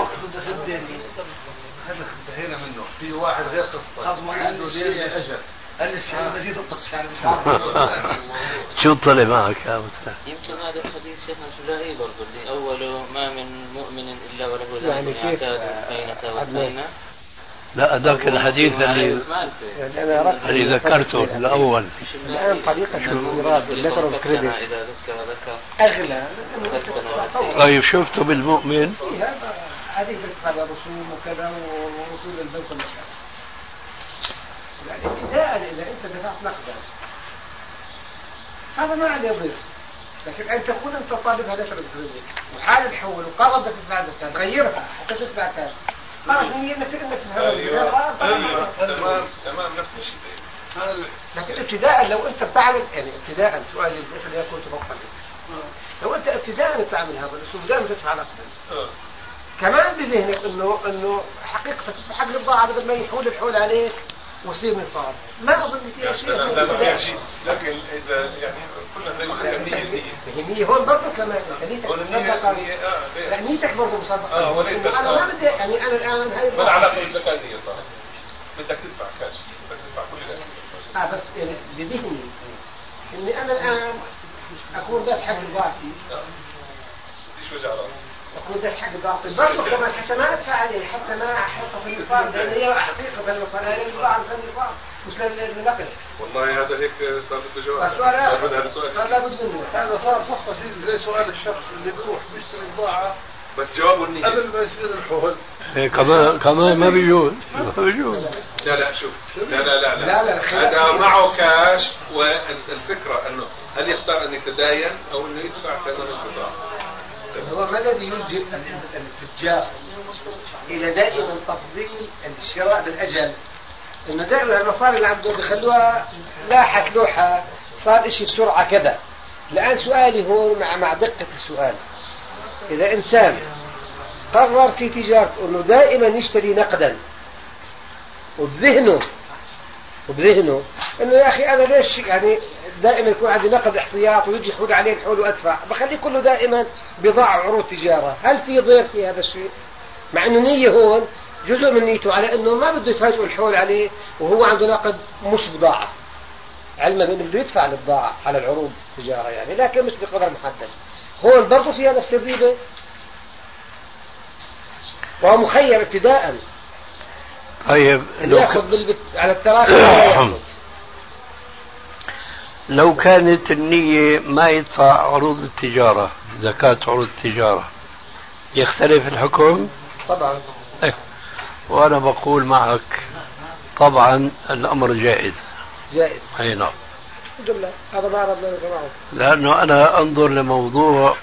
انتهينا منه. في واحد غير قسطاس عنده دين لأجل. قال لي السعيد بزيد الطقس يعني مش عارف. شو طلع معك يا مستر؟ يمكن هذا الحديث شيخنا شجاعي برضه اللي أوله ما من مؤمن إلا وله يعني ذنب كيف يعتاد بينة وبينة. لا هذاك الحديث اللي يعني أنا اللي ذكرته الأول. الآن طريقة الاستيراد باللتر اوف كريدت إذا ذكر ذكر أغلى. طيب شفته بالمؤمن؟ هذه تدفع رسوم وكذا ورسول البنك والمشروع. يعني ابتداء إذا أنت دفعت نقدا هذا ما عليه ضيف. لكن أن تكون أنت طالب هذا الرزق وحال الحول وقرر بدك تدفع زكاة تغيرها حتى تدفع كاش خلاص هي انك انك تمام تمام نفس الشيء. لكن ابتداء لو انت بتعمل يعني ابتداء سؤال المثل يكون تفضل لو انت ابتداء بتعمل هذا الاسلوب دائما تدفع نقدا كمان بذهنك انه انه حقيقه تستحق البضاعه بدل ما يحول الحول عليك ويصير نصاب ما اظن فيها شيء. لكن اذا يعني كلها النية هون برضه كمان نيتك لا نيتك برضه مصدقه. اه وليس انا ما بدي يعني انا الان هاي ما علاقه بالزكاه النية صح بدك تدفع كاش بدك تدفع كل الاشياء اه بس يعني بذهني اني انا الان اكون ذات حق ذاتي ايش وجه راسك أكون ذات حق ذاتي برضه كمان حتى ما أدفع عليه حتى ما أحطه في النصاب لأن هي حقيقة في النصاب هي البضاعة في النصاب مش للنقل. والله هذا هيك صار بده جواب. السؤال آخر صار لابد منه. هذا صار صفقة سيدي زي سؤال الشخص اللي بيروح بيشتري بضاعة بس جوابه النية قبل ما يصير الحول. كمان كمان ما بيجوز ما بيجوز. لا لا شوف لا لا لا لا لا هذا معه كاش والفكرة انه هل يختار ان يتداين او انه يدفع ثمن البضاعة. هو ما الذي يلجئ التجار الى دائما تفضيل الشراء بالاجل؟ انه دائما المصاري اللي عنده بيخلوها لاحة لوحة صار اشي بسرعة كذا. الان سؤالي هون مع مع دقة السؤال اذا انسان قرر في تجارته انه دائما يشتري نقدا وبذهنه وبذهنه انه يا اخي انا ليش يعني دائما يكون عندي نقد احتياط ويجي يحول عليه الحول وادفع بخليه كله دائما بضاعة عروض تجارة. هل في ضير في هذا الشيء؟ مع انه نية هون جزء من نيته على انه ما بده يفاجئ الحول عليه وهو عنده نقد مش بضاعة علما بانه بده يدفع البضاعة على العروض التجارة يعني لكن مش بقدر محدد. هون برضه فيها نفس الريبة وهو مخير ابتداء. طيب ياخذ بالبت... على التراخي لو كانت النية ما يدفع عروض التجارة زكاة عروض التجارة يختلف الحكم؟ طبعا. ايه وانا بقول معك طبعا الامر جائز. جائز. اي نعم. الحمد لله هذا ما عرفنا نسمعه. لانه انا انظر لموضوع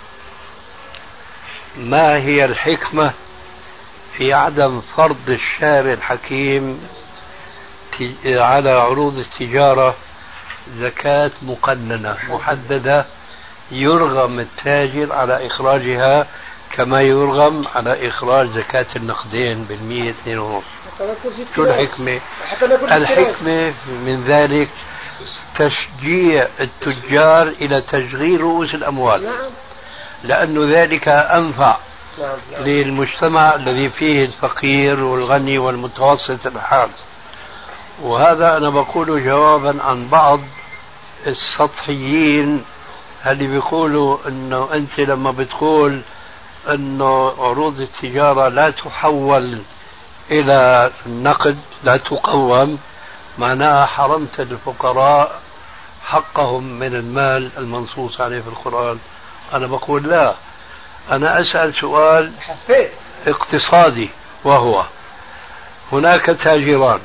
ما هي الحكمة في عدم فرض الشارع الحكيم على عروض التجارة زكاة مقننة محددة يرغم التاجر على إخراجها كما يرغم على إخراج زكاة النقدين بالمية اثنين ونص. شو الحكمة؟ الحكمة من ذلك تشجيع التجار إلى تشغيل رؤوس الأموال لأن ذلك أنفع للمجتمع الذي فيه الفقير والغني والمتوسط الحال. وهذا أنا بقوله جوابا عن بعض السطحيين اللي بيقولوا انه انت لما بتقول انه عروض التجارة لا تحول الى النقد لا تقوم معناها حرمت الفقراء حقهم من المال المنصوص عليه في القرآن. انا بقول لا انا اسأل سؤال اقتصادي وهو هناك تاجران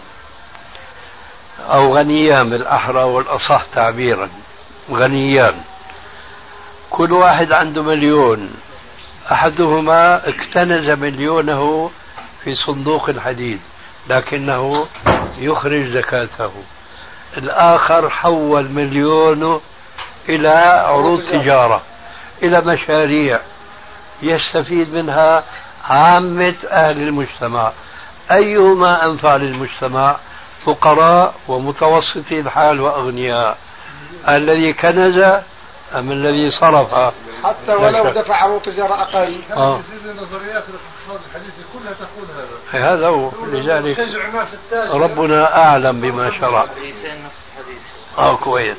أو غنيان بالأحرى والأصح تعبيرا غنيان كل واحد عنده مليون أحدهما اكتنز مليونه في صندوق الحديد لكنه يخرج زكاته الآخر حول مليونه إلى عروض تجارة إلى مشاريع يستفيد منها عامة أهل المجتمع. أيهما أنفع للمجتمع؟ فقراء ومتوسطي الحال وأغنياء الذي كنز أم الذي صرف حتى ولو دفع عروض تجارة أقل. آه. نظريات الاقتصاد الحديثة كلها تقول هذا. هذا هو لذلك ربنا أعلم بما شرع. آه كويس.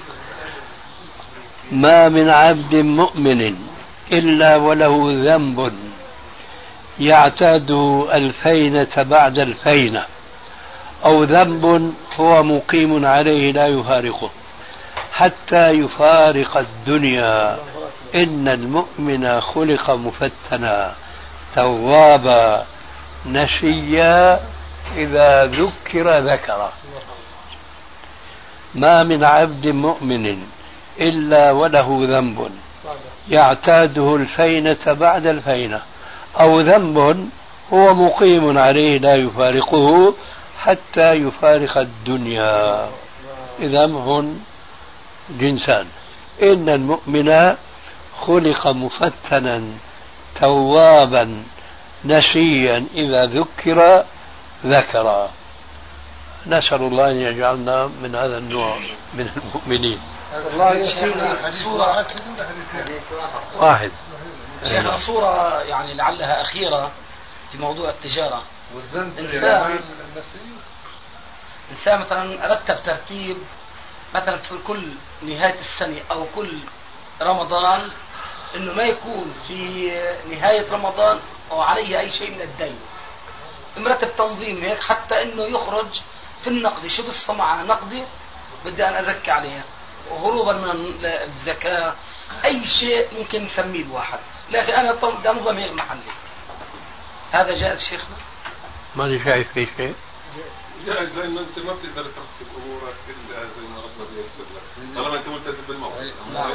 ما من عبد مؤمن إلا وله ذنب يعتاد الفينة بعد الفينة أو ذنب هو مقيم عليه لا يفارقه حتى يفارق الدنيا. إن المؤمن خلق مفتنا توابا نسيا إذا ذكر ذكر. ما من عبد مؤمن إلا وله ذنب يعتاده الفينة بعد الفينة، أو ذنب هو مقيم عليه لا يفارقه حتى يفارق الدنيا. إذا هم جنسان. إن المؤمن خلق مفتنا توابا نسيا إذا ذكر ذكر. نسأل الله أن يجعلنا من هذا النوع من المؤمنين. الله يسلمنا. صورة واحد شيخنا، صورة يعني لعلها أخيرة في موضوع التجارة. إنسان إنسان مثلا رتب ترتيب مثلا في كل نهاية السنة أو كل رمضان إنه ما يكون في نهاية رمضان أو عليه أي شيء من الدين، مرتب تنظيم هيك حتى إنه يخرج في النقد. شو بصفة مع نقدي بدي أنا أزكي عليها، وهروبا من الزكاة، أي شيء ممكن نسميه الواحد، لكن أنا ده نظام هيك محلي. هذا جائز شيخنا؟ ماني شايف في شيء جائز، لأن أنت ما بتقدر ترتب أمورك إلا زي ما ربنا بيسر لك، طالما أنت ملتزم بالموعد.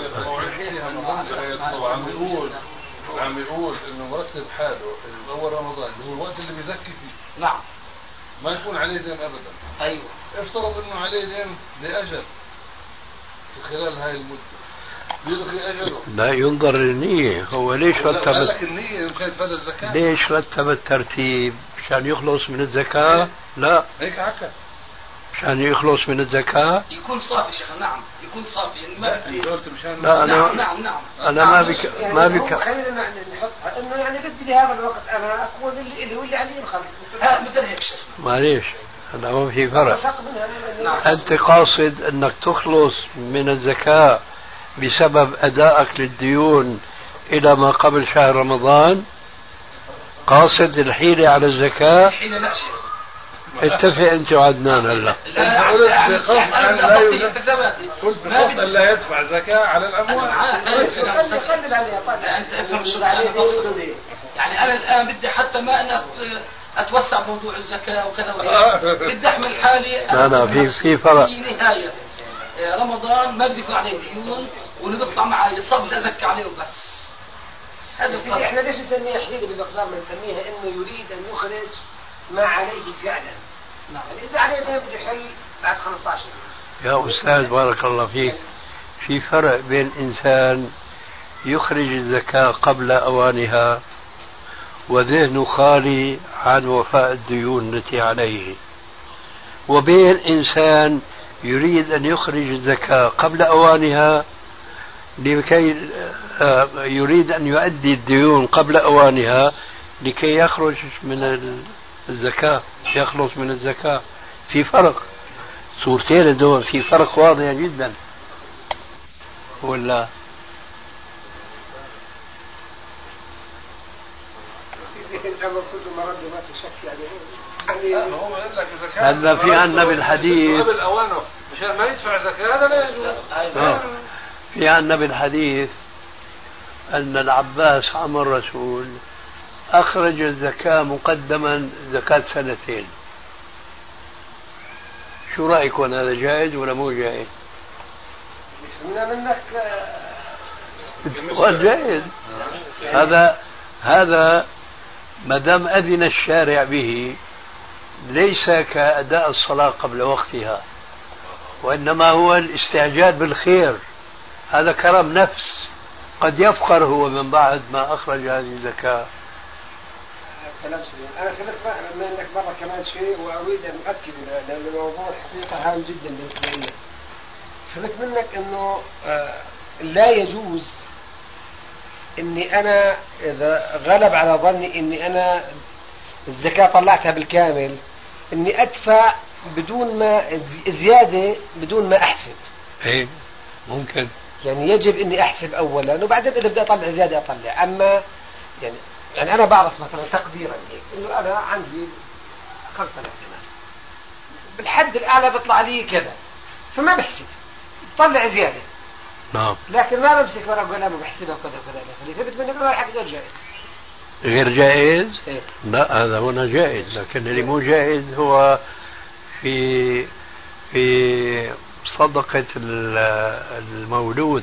عم يقول عم يقول إنه مرتب حاله أول رمضان هو الوقت اللي بيزكي فيه. نعم. ما يكون عليه دين أبدا. أيوه. افترض إنه عليه دين لأجل في خلال هاي المدة يلغي أجله. لا ينظر للنية. هو ليش رتب لك النية يمكن يتفادى الزكاة؟ ليش رتب الترتيب؟ عشان يخلص من الزكاة؟ لا، هيك حكى عشان يخلص من الزكاة يكون صافي شيخ. نعم يكون صافي يعني ما بدي. لا أنا نعم نعم نعم أنا ما بك يعني ما بك خلينا نحطها إنه يعني بدي بهذا الوقت أنا أكون اللي اللي واللي عليه الخلق. ها مثل هيك شيخ. معليش أنا ما في فرق. نعم. أنت قاصد أنك تخلص من الزكاة بسبب أدائك للديون إلى ما قبل شهر رمضان؟ قاصد الحيلة على الزكاة؟ الحيلة لا شيخ. اتفق أنت وعدنان هلا. لا قلت بقصد أن لا يزكى، قلت بقصد أن لا يدفع زكاة على الأموال. أنت افهم شو يعني. أنا الآن بدي حتى ما أنا أتوسع بموضوع الزكاة وكذا وكذا، بدي أحمل حالي. لا لا في في فرق. في نهاية رمضان ما بدي يكون عليه ديون، واللي بيطلع معي الصف بدي أزكي عليه وبس. هذا الصف. احنا ليش نسميها حيلة بمقدار ما نسميها إنه يريد أن يخرج ما عليه فعلا. نعم. إذا عليه دين بده يحل بعد خمسة عشر. يا أستاذ بارك الله فيك، في فرق بين إنسان يخرج الزكاة قبل أوانها وذهنه خالي عن وفاء الديون التي عليه، وبين إنسان يريد أن يخرج الزكاة قبل أوانها لكي يريد أن يؤدي الديون قبل أوانها لكي يخرج من الزكاة، يخلص من الزكاة. في فرق، صورتين دول في فرق واضح جدا. ولا هذا في عنا بالحديث قبل أوانه مشان ما يدفع زكاة هذا لا يجوز. في عنا بالحديث أن العباس عم الرسول أخرج الزكاة مقدما زكاة سنتين. شو رأيكم، هذا جائز ولا مو جائز؟ منك جائز. هذا هذا ما دام أذن الشارع به ليس كأداء الصلاة قبل وقتها، وإنما هو الاستعجال بالخير. هذا كرم نفس، قد يفقر هو من بعد ما أخرج هذه الزكاة. كلام سليم. أنا خلت بما أنك مرة كمان شيء وأريد أن أؤكد لأن الموضوع الحقيقة هام جدا بالنسبة لي. فهمت منك أنه لا يجوز إني أنا إذا غلب على ظني إني أنا الزكاة طلعتها بالكامل إني أدفع بدون ما زيادة بدون ما أحسب. إيه ممكن. يعني يجب إني أحسب أولا وبعدين إذا بدي أطلع زيادة أطلع. أما يعني يعني أنا بعرف مثلا تقديرا هيك إنه أنا عندي خمسة آلاف دينار بالحد الأعلى بيطلع لي كذا، فما بحسب طلع زيادة. نعم. لكن ما بمسك ورقة وقلم وبحسبها وكذا وكذا، فليثبت منك هذا الحق غير جائز. غير جائز؟ إيه؟ لا هذا هنا جائز، لكن اللي مو جائز هو في في صدقة المولود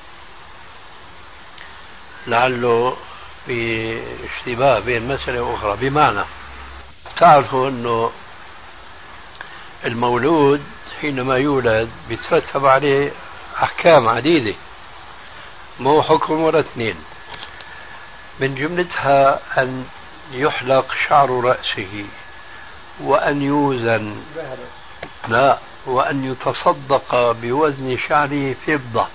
لعله في اشتباه بين مسألة أخرى، بمعنى تعرفوا أنه المولود حينما يولد بيترتب عليه أحكام عديدة، مو حكم ولا اثنين، من جملتها أن يحلق شعر رأسه وأن يوزن، لا، وأن يتصدق بوزن شعره فضة.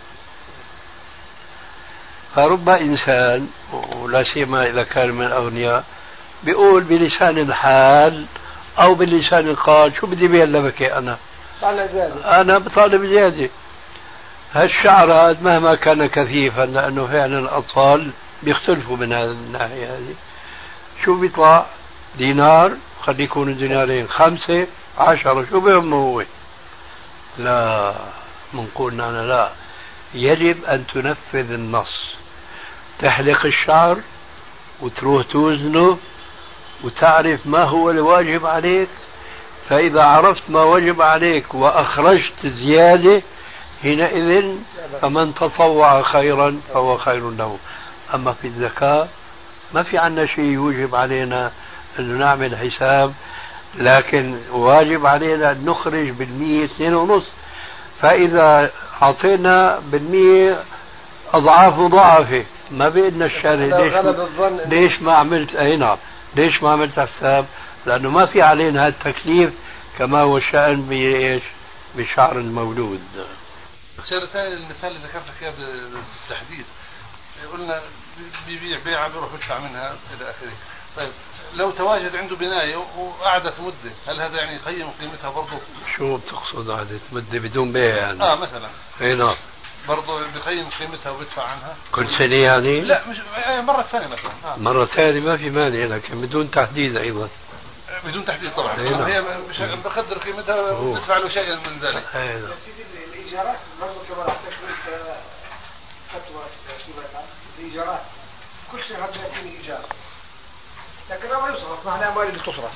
فرب إنسان ولا سيما إذا كان من الأغنياء بيقول بلسان الحال أو بلسان القال شو بدي بيهلبك أنا أنا بطالب زيادة. هالشعر هذا مهما كان كثيفا، لأنه فعلا الأطفال بيختلفوا من هذه الناحية هذه، شو بيطلع؟ دينار، خلي يكونوا دينارين، خمسة، عشرة، شو بهم هو؟ لا، منقولنا أنا لا، يجب أن تنفذ النص، تحلق الشعر وتروح توزنه وتعرف ما هو الواجب عليك، فإذا عرفت ما وجب عليك وأخرجت زيادة حينئذ فمن تطوع خيرا فهو خير له. أما في الزكاة ما في عنا شيء يوجب علينا أن نعمل حساب، لكن واجب علينا أن نخرج بالمية اثنين ونص، فإذا أعطينا بالمية أضعاف مضاعفة ما بيدنا الشارع. ليش, ليش ما عملت أي نعم ليش ما عملت حساب؟ لأنه ما في علينا هذا التكليف كما هو الشأن بإيش؟ بشعر المولود. الشيء الثاني المثال اللي ذكرت فيها بالتحديد، قلنا بيبيع بيعة بيروح يدفع منها إلى آخره. طيب لو تواجد عنده بناية وقعدت مدة، هل هذا يعني يقيم قيمتها برضه؟ شو بتقصد قعدت مدة بدون بيع يعني؟ اه مثلا اي نعم، برضه بيقيم قيمتها وبيدفع عنها كل سنة يعني؟ لا مش مرة ثانية مثلا. آه. مرة ثانية ما في مانع، لكن بدون تحديد أيضا. بدون تحديد طبعا. نعم. هي مش بقدر قيمتها وتدفع له شيء من ذلك. نعم. الإيجارات برضه كما راح تكون فتوى الإيجارات كل شهر يأتيني إيجار، لكن ما يصرف مع الأموال اللي تصرف،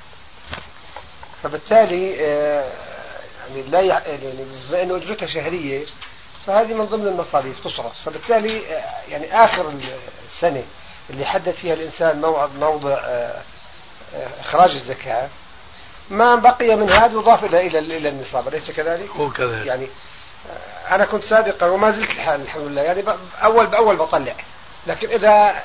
فبالتالي يعني لا يعني بما أنه أجرتها شهرية فهذه من ضمن المصاريف تصرف، فبالتالي يعني آخر السنة اللي حدد فيها الإنسان موعد موضع إخراج الزكاة ما بقي من هذا يضاف إلى إلى إلى النصاب، أليس كذلك؟ هو كذلك. يعني أنا كنت سابقا وما زلت الحال الحمد لله، يعني أول بأول بطلع، لكن إذا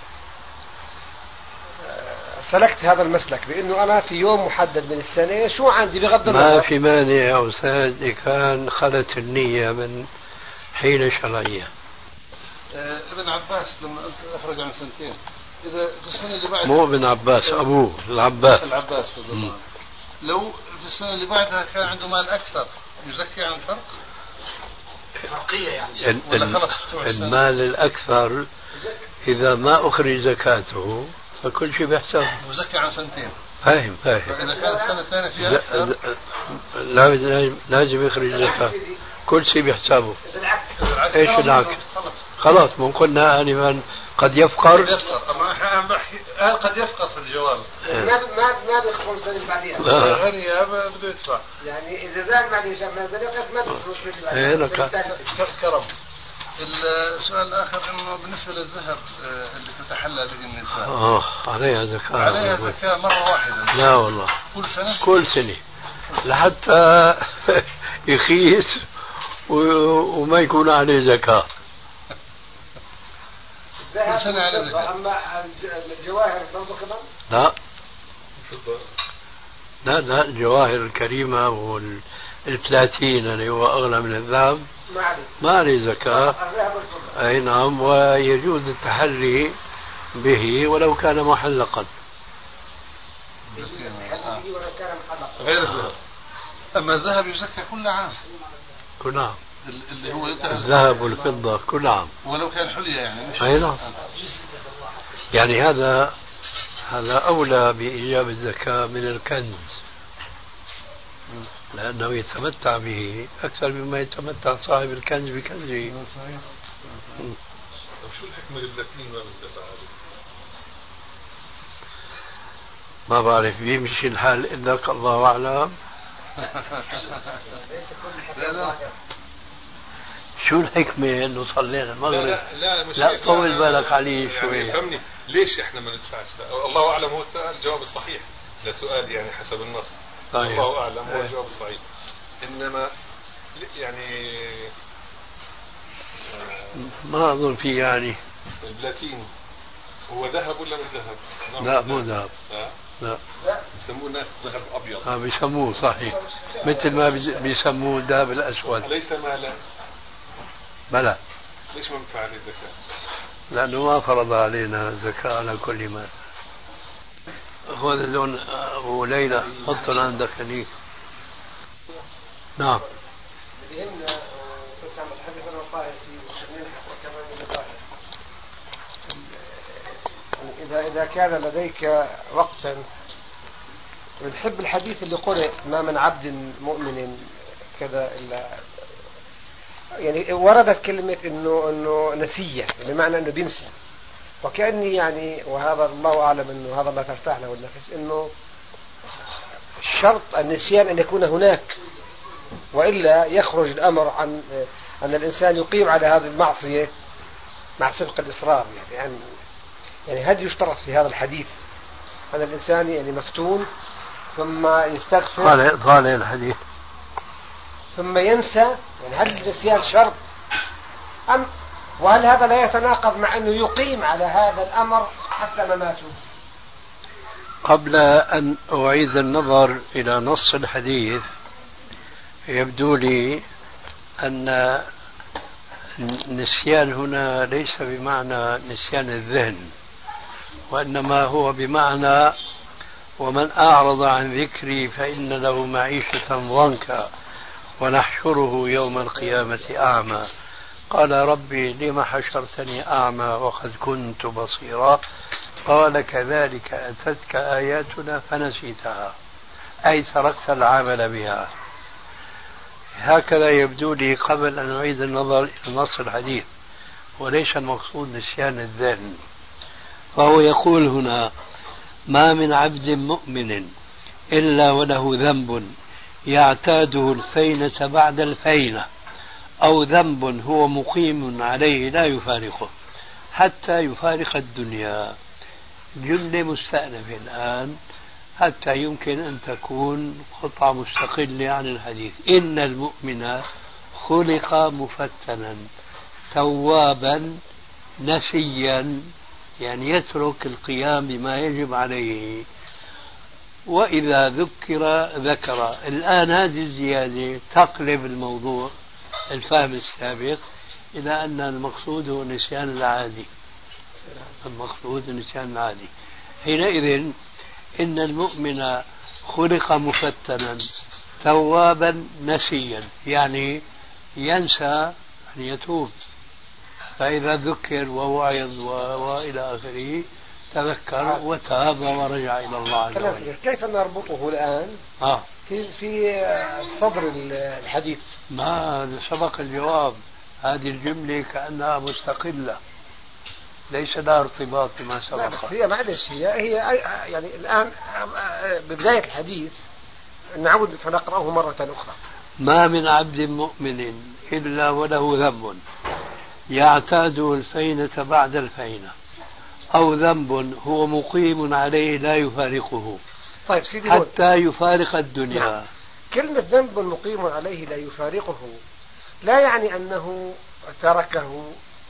سلكت هذا المسلك بأنه أنا في يوم محدد من السنة شو عندي بغض النظر ما في مانع يا أستاذ كان خلت النية من حين شرعية. آه ابن عباس لما أخرج عن سنتين، إذا في السنة اللي بعدها مو ابن عباس أبوه العباس العباس لو في السنة اللي بعدها كان عنده مال أكثر يزكي عن الفرق؟ فرقية يعني ولا خلص المال الأكثر إذا ما أخرج زكاته فكل شيء بيحسب يزكي عن سنتين. فاهم فاهم. إذا كان السنة الثانية فيها أكثر لازم لازم يخرج زكاة، كل شيء بيحسبه. ايش العكس؟ خلاص مو قلنا آنفا قد يفقر. قد يفقر طبعا احنا بحكي قد يفقر في الجواب. ما ما ما بيخسر السنة اللي بعديها. غني بده يدفع. يعني إذا زاد بعد شهر ما زاد ما بيخسر السنة اللي بعديها. كرم. السؤال الآخر إنه بالنسبة للذهب اللي تتحلى به النساء. آه عليها زكاة. عليها زكاة مرة واحدة. لا والله. كل سنة. كل سنة. لحتى يخيس وما يكون عليه زكاة. كل سنة عليه زكاة. أما الجواهر برضه كمان؟ لا. لا لا الجواهر الكريمة والبلاتين اللي هو أغلى من الذهب ما عليه زكاة. أي نعم، ويجوز التحري به ولو كان محلقا. غير الذهب. أما الذهب يزكى كل عام. كل عام. اللي هو الذهب والفضة كل عام. ولو كان حلية يعني. مش أي نعم. يعني هذا هذا أولى بإيجاب الزكاة من الكنز، لأنه يتمتع به أكثر مما يتمتع صاحب الكنز بكنزه. شو الحكمة البلاتين ما بتدفع عليه؟ ما بعرف بيمشي الحال إنك الله أعلم. شو الحكمة انه صلينا المغرب؟ لا لا, لا, لا طول بالك عليه يعني شوي. فهمني ليش احنا ما ندفعش؟ الله اعلم هو السؤال الجواب الصحيح لسؤال يعني حسب النص. طيب. الله اعلم هو الجواب الصحيح. انما يعني ما اظن في يعني البلاتين هو ذهب ولا مش ذهب؟ لا مو ذهب. لا لا بيسموه الناس ذهب ابيض. اه بيسموه صحيح مثل ما بيسموه الذهب الاسود. ليس مالا. بلى. ليش ما ندفع عليه زكاة؟ لانه ما فرض علينا زكاة على كل مال. هو اللون ابو ليلى حطوا عندك هنيك. نعم. إذا إذا كان لديك وقتا بتحب الحديث اللي قرأ ما من عبد مؤمن كذا إلا يعني وردت كلمة إنه إنه نسية بمعنى إنه بينسى وكأني يعني وهذا الله أعلم إنه هذا ما ترتاح له النفس إنه الشرط النسيان أن يكون هناك وإلا يخرج الأمر عن أن الإنسان يقيم على هذه المعصية مع سبق الإصرار يعني يعني, يعني هل يشترط في هذا الحديث أن الإنسان يعني مفتون ثم يستغفر طالع طالع الحديث ثم ينسى يعني هل النسيان شرط أم وهل هذا لا يتناقض مع أنه يقيم على هذا الأمر حتى مماته؟ قبل أن أعيد النظر إلى نص الحديث يبدو لي أن النسيان هنا ليس بمعنى نسيان الذهن وإنما هو بمعنى ومن أعرض عن ذكري فإن له معيشة ضنكا ونحشره يوم القيامة أعمى قال ربي لم حشرتني أعمى وقد كنت بصيرا قال كذلك أتتك آياتنا فنسيتها أي تركت العمل بها. هكذا يبدو لي قبل أن أعيد النظر إلى نص الحديث وليس المقصود نسيان الذهن. فهو يقول هنا ما من عبد مؤمن إلا وله ذنب يعتاده الفينة بعد الفينة أو ذنب هو مقيم عليه لا يفارقه حتى يفارق الدنيا. جملة مستأنفة الآن حتى يمكن أن تكون قطعة مستقلة عن الحديث. إن المؤمن خلق مفتنا توابا نسيا يعني يترك القيام بما يجب عليه وإذا ذكر ذكر. الآن هذه الزيادة تقلب الموضوع الفهم السابق إلى أن المقصود هو النسيان العادي. المقصود النسيان العادي. حينئذ إن المؤمن خلق مفتنا توابا نسيا يعني ينسى أن يتوب فإذا ذكر ووعظ وإلى آخره تذكر وتاب ورجع إلى الله عز وجل. كيف نربطه الآن آه. في في صدر الحديث؟ ما سبق الجواب. هذه الجملة كأنها مستقلة ليس لها ارتباط بما سبق. بس هي معلش هي هي يعني الآن ببداية الحديث نعود فنقرأه مرة أخرى. ما من عبد مؤمن إلا وله ذنب يعتاده الفينة بعد الفينة أو ذنب هو مقيم عليه لا يفارقه طيب سيدي حتى يفارق الدنيا. نعم. كلمة ذنب مقيم عليه لا يفارقه لا يعني أنه تركه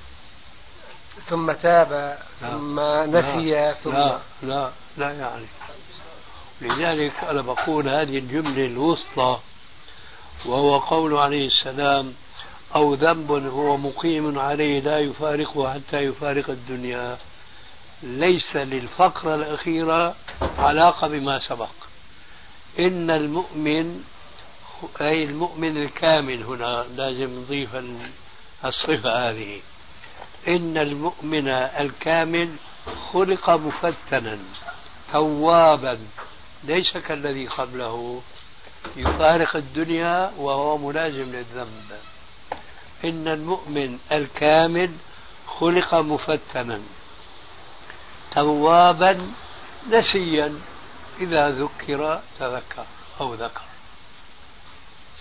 ثم تاب لا. ثم نسي لا. ثم لا لا لا يعني. لذلك أنا بقول هذه الجملة الوسطى وهو قول عليه السلام أو ذنب هو مقيم عليه لا يفارقه حتى يفارق الدنيا ليس للفقرة الأخيرة علاقة بما سبق. إن المؤمن أي المؤمن الكامل هنا لازم نضيف الصفة هذه. إن المؤمن الكامل خلق مفتنا توابا ليس كالذي قبله يفارق الدنيا وهو ملازم للذنب. إن المؤمن الكامل خلق مفتنا توابا نسيا إذا ذكر تذكر أو ذكر.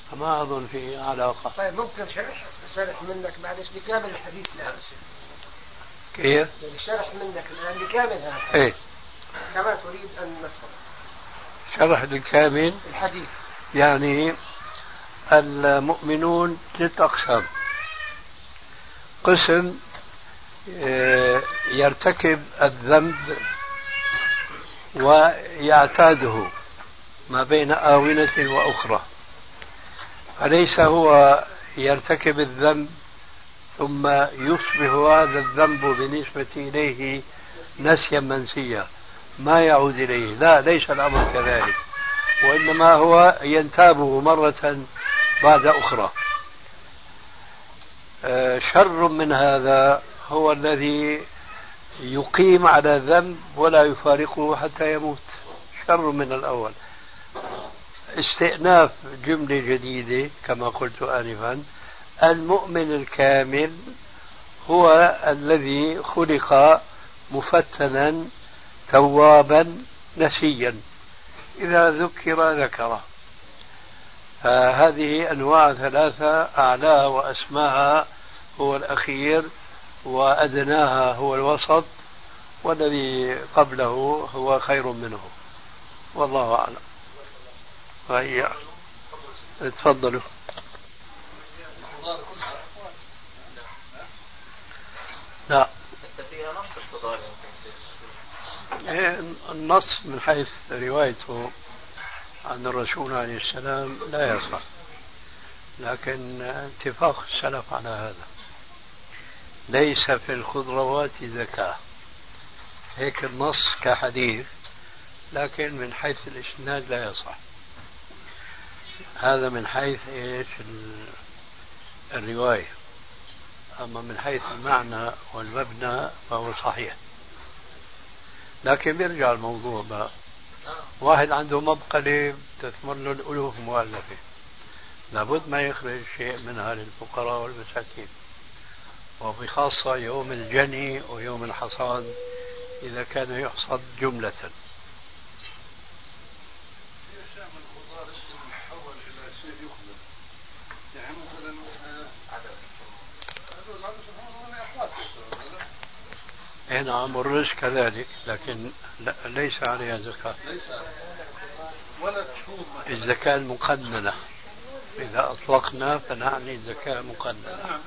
ما أظن في علاقة. طيب ممكن شرح شرح منك معلش بكامل الحديث الآن. كيف؟ شرح منك الآن بكامل هذا. إيه. كما تريد أن ندخل. شرح بالكامل الحديث. يعني المؤمنون ثلاث أقسام. قسم يرتكب الذنب ويعتاده ما بين آونة وأخرى، فليس هو يرتكب الذنب ثم يصبح هذا الذنب بالنسبة إليه نسيا منسيا ما يعود إليه، لا، ليس الأمر كذلك، وإنما هو ينتابه مرة بعد أخرى. شر من هذا هو الذي يقيم على ذنب ولا يفارقه حتى يموت، شر من الأول. استئناف جملة جديدة كما قلت آنفا، المؤمن الكامل هو الذي خلق مفتنا توابا نسيا، إذا ذكر ذكره. فهذه أنواع ثلاثة، أعلاها وأسماها هو الأخير، وأدناها هو الوسط، والذي قبله هو خير منه، والله أعلم. هيا تفضلوا. لا، النص من حيث روايته عن الرسول عليه السلام لا يصح، لكن اتفاق السلف على هذا. ليس في الخضروات زكاة، هيك النص كحديث، لكن من حيث الإسناد لا يصح. هذا من حيث إيش الرواية، أما من حيث المعنى والمبنى فهو صحيح. لكن بيرجع الموضوع بقى، واحد عنده مبقلة تثمر له الألوف مؤلفة، لابد ما يخرج شيء منها للفقراء والمساكين، وبخاصة يوم الجني ويوم الحصاد إذا كان يحصد جملة. اي نعم، الرز كذلك، لكن ليس عليها زكاة. الزكاة المقننة، إذا أطلقنا فنعني الزكاة مقننة.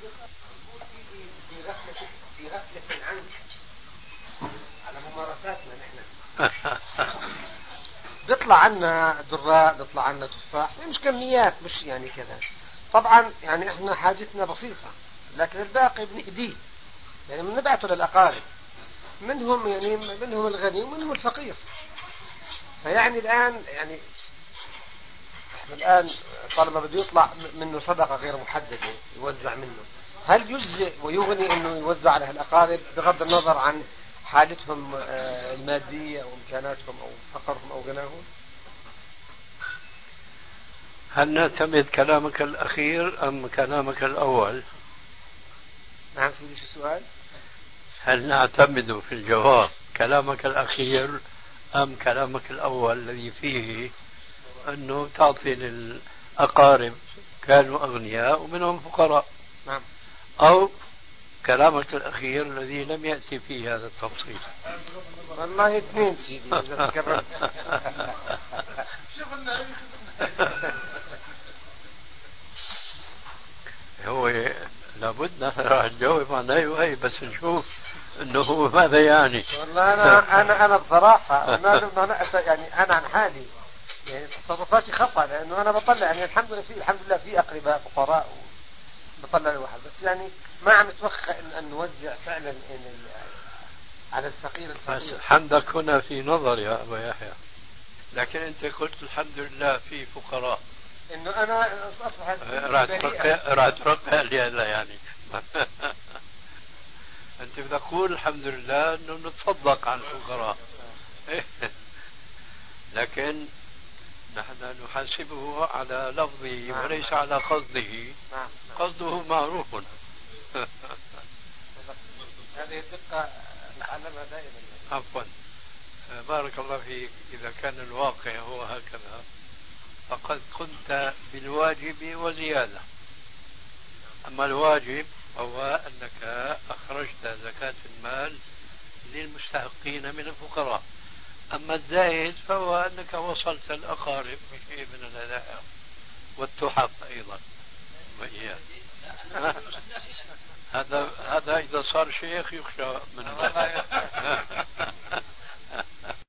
في غفلة عنك على ممارساتنا نحن. بيطلع عنا دراء، بيطلع عنا تفاح، مش كميات، مش يعني كذا. طبعا يعني احنا حاجتنا بسيطة، لكن الباقي بنهديه، يعني بنبعته للأقارب، منهم يعني منهم الغني ومنهم الفقير. فيعني الآن يعني احنا الآن طالما بده يطلع منه صدقة غير محددة يوزع منه، هل يجزئ ويغني انه يوزع على الأقارب بغض النظر عن حالتهم المادية أو إمكاناتهم أو فقرهم أو غناهم؟ هل نعتمد كلامك الأخير أم كلامك الأول؟ نعم سيدي، شو السؤال؟ هل نعتمد في الجواب كلامك الأخير أم كلامك الأول الذي فيه أنه تعطي للأقارب كانوا أغنياء ومنهم فقراء؟ نعم. أو كلامك الأخير الذي لم يأتي فيه هذا التفصيل؟ والله اثنين سيدي إذا تكرمت. هو لابد نحن راح نجاوب عن أي وهي، بس نشوف انه هو ماذا يعني. والله انا انا انا بصراحه انا انا يعني انا عن حالي يعني تصرفاتي خطا، لانه انا بطلع يعني الحمد لله في الحمد لله في اقرباء فقراء بطلع الواحد، بس يعني ما عم اتوخى ان, أن نوزع فعلا يعني على الفقير الفقير. حمدك هنا في نظر يا ابا يحيى، لكن انت قلت الحمد لله في فقراء، انه انا اصبحت راح ترقى لي لا يعني انت بدك تقول الحمد لله انه نتصدق عن الفقراء لكن نحن نحاسبه على لفظه وليس على قصده. قصده معروف. هذه الدقة نتعلمها دائما. عفوا، بارك الله فيك. إذا كان الواقع هو هكذا فقد قمت بالواجب وزيادة. أما الواجب هو أنك أخرجت زكاة المال للمستحقين من الفقراء. أما الزائد فهو أنك وصلت الأقارب بشيء من الهدايا والتحف أيضا وإياه. هذا هذا إذا صار شيخ يخشى منه.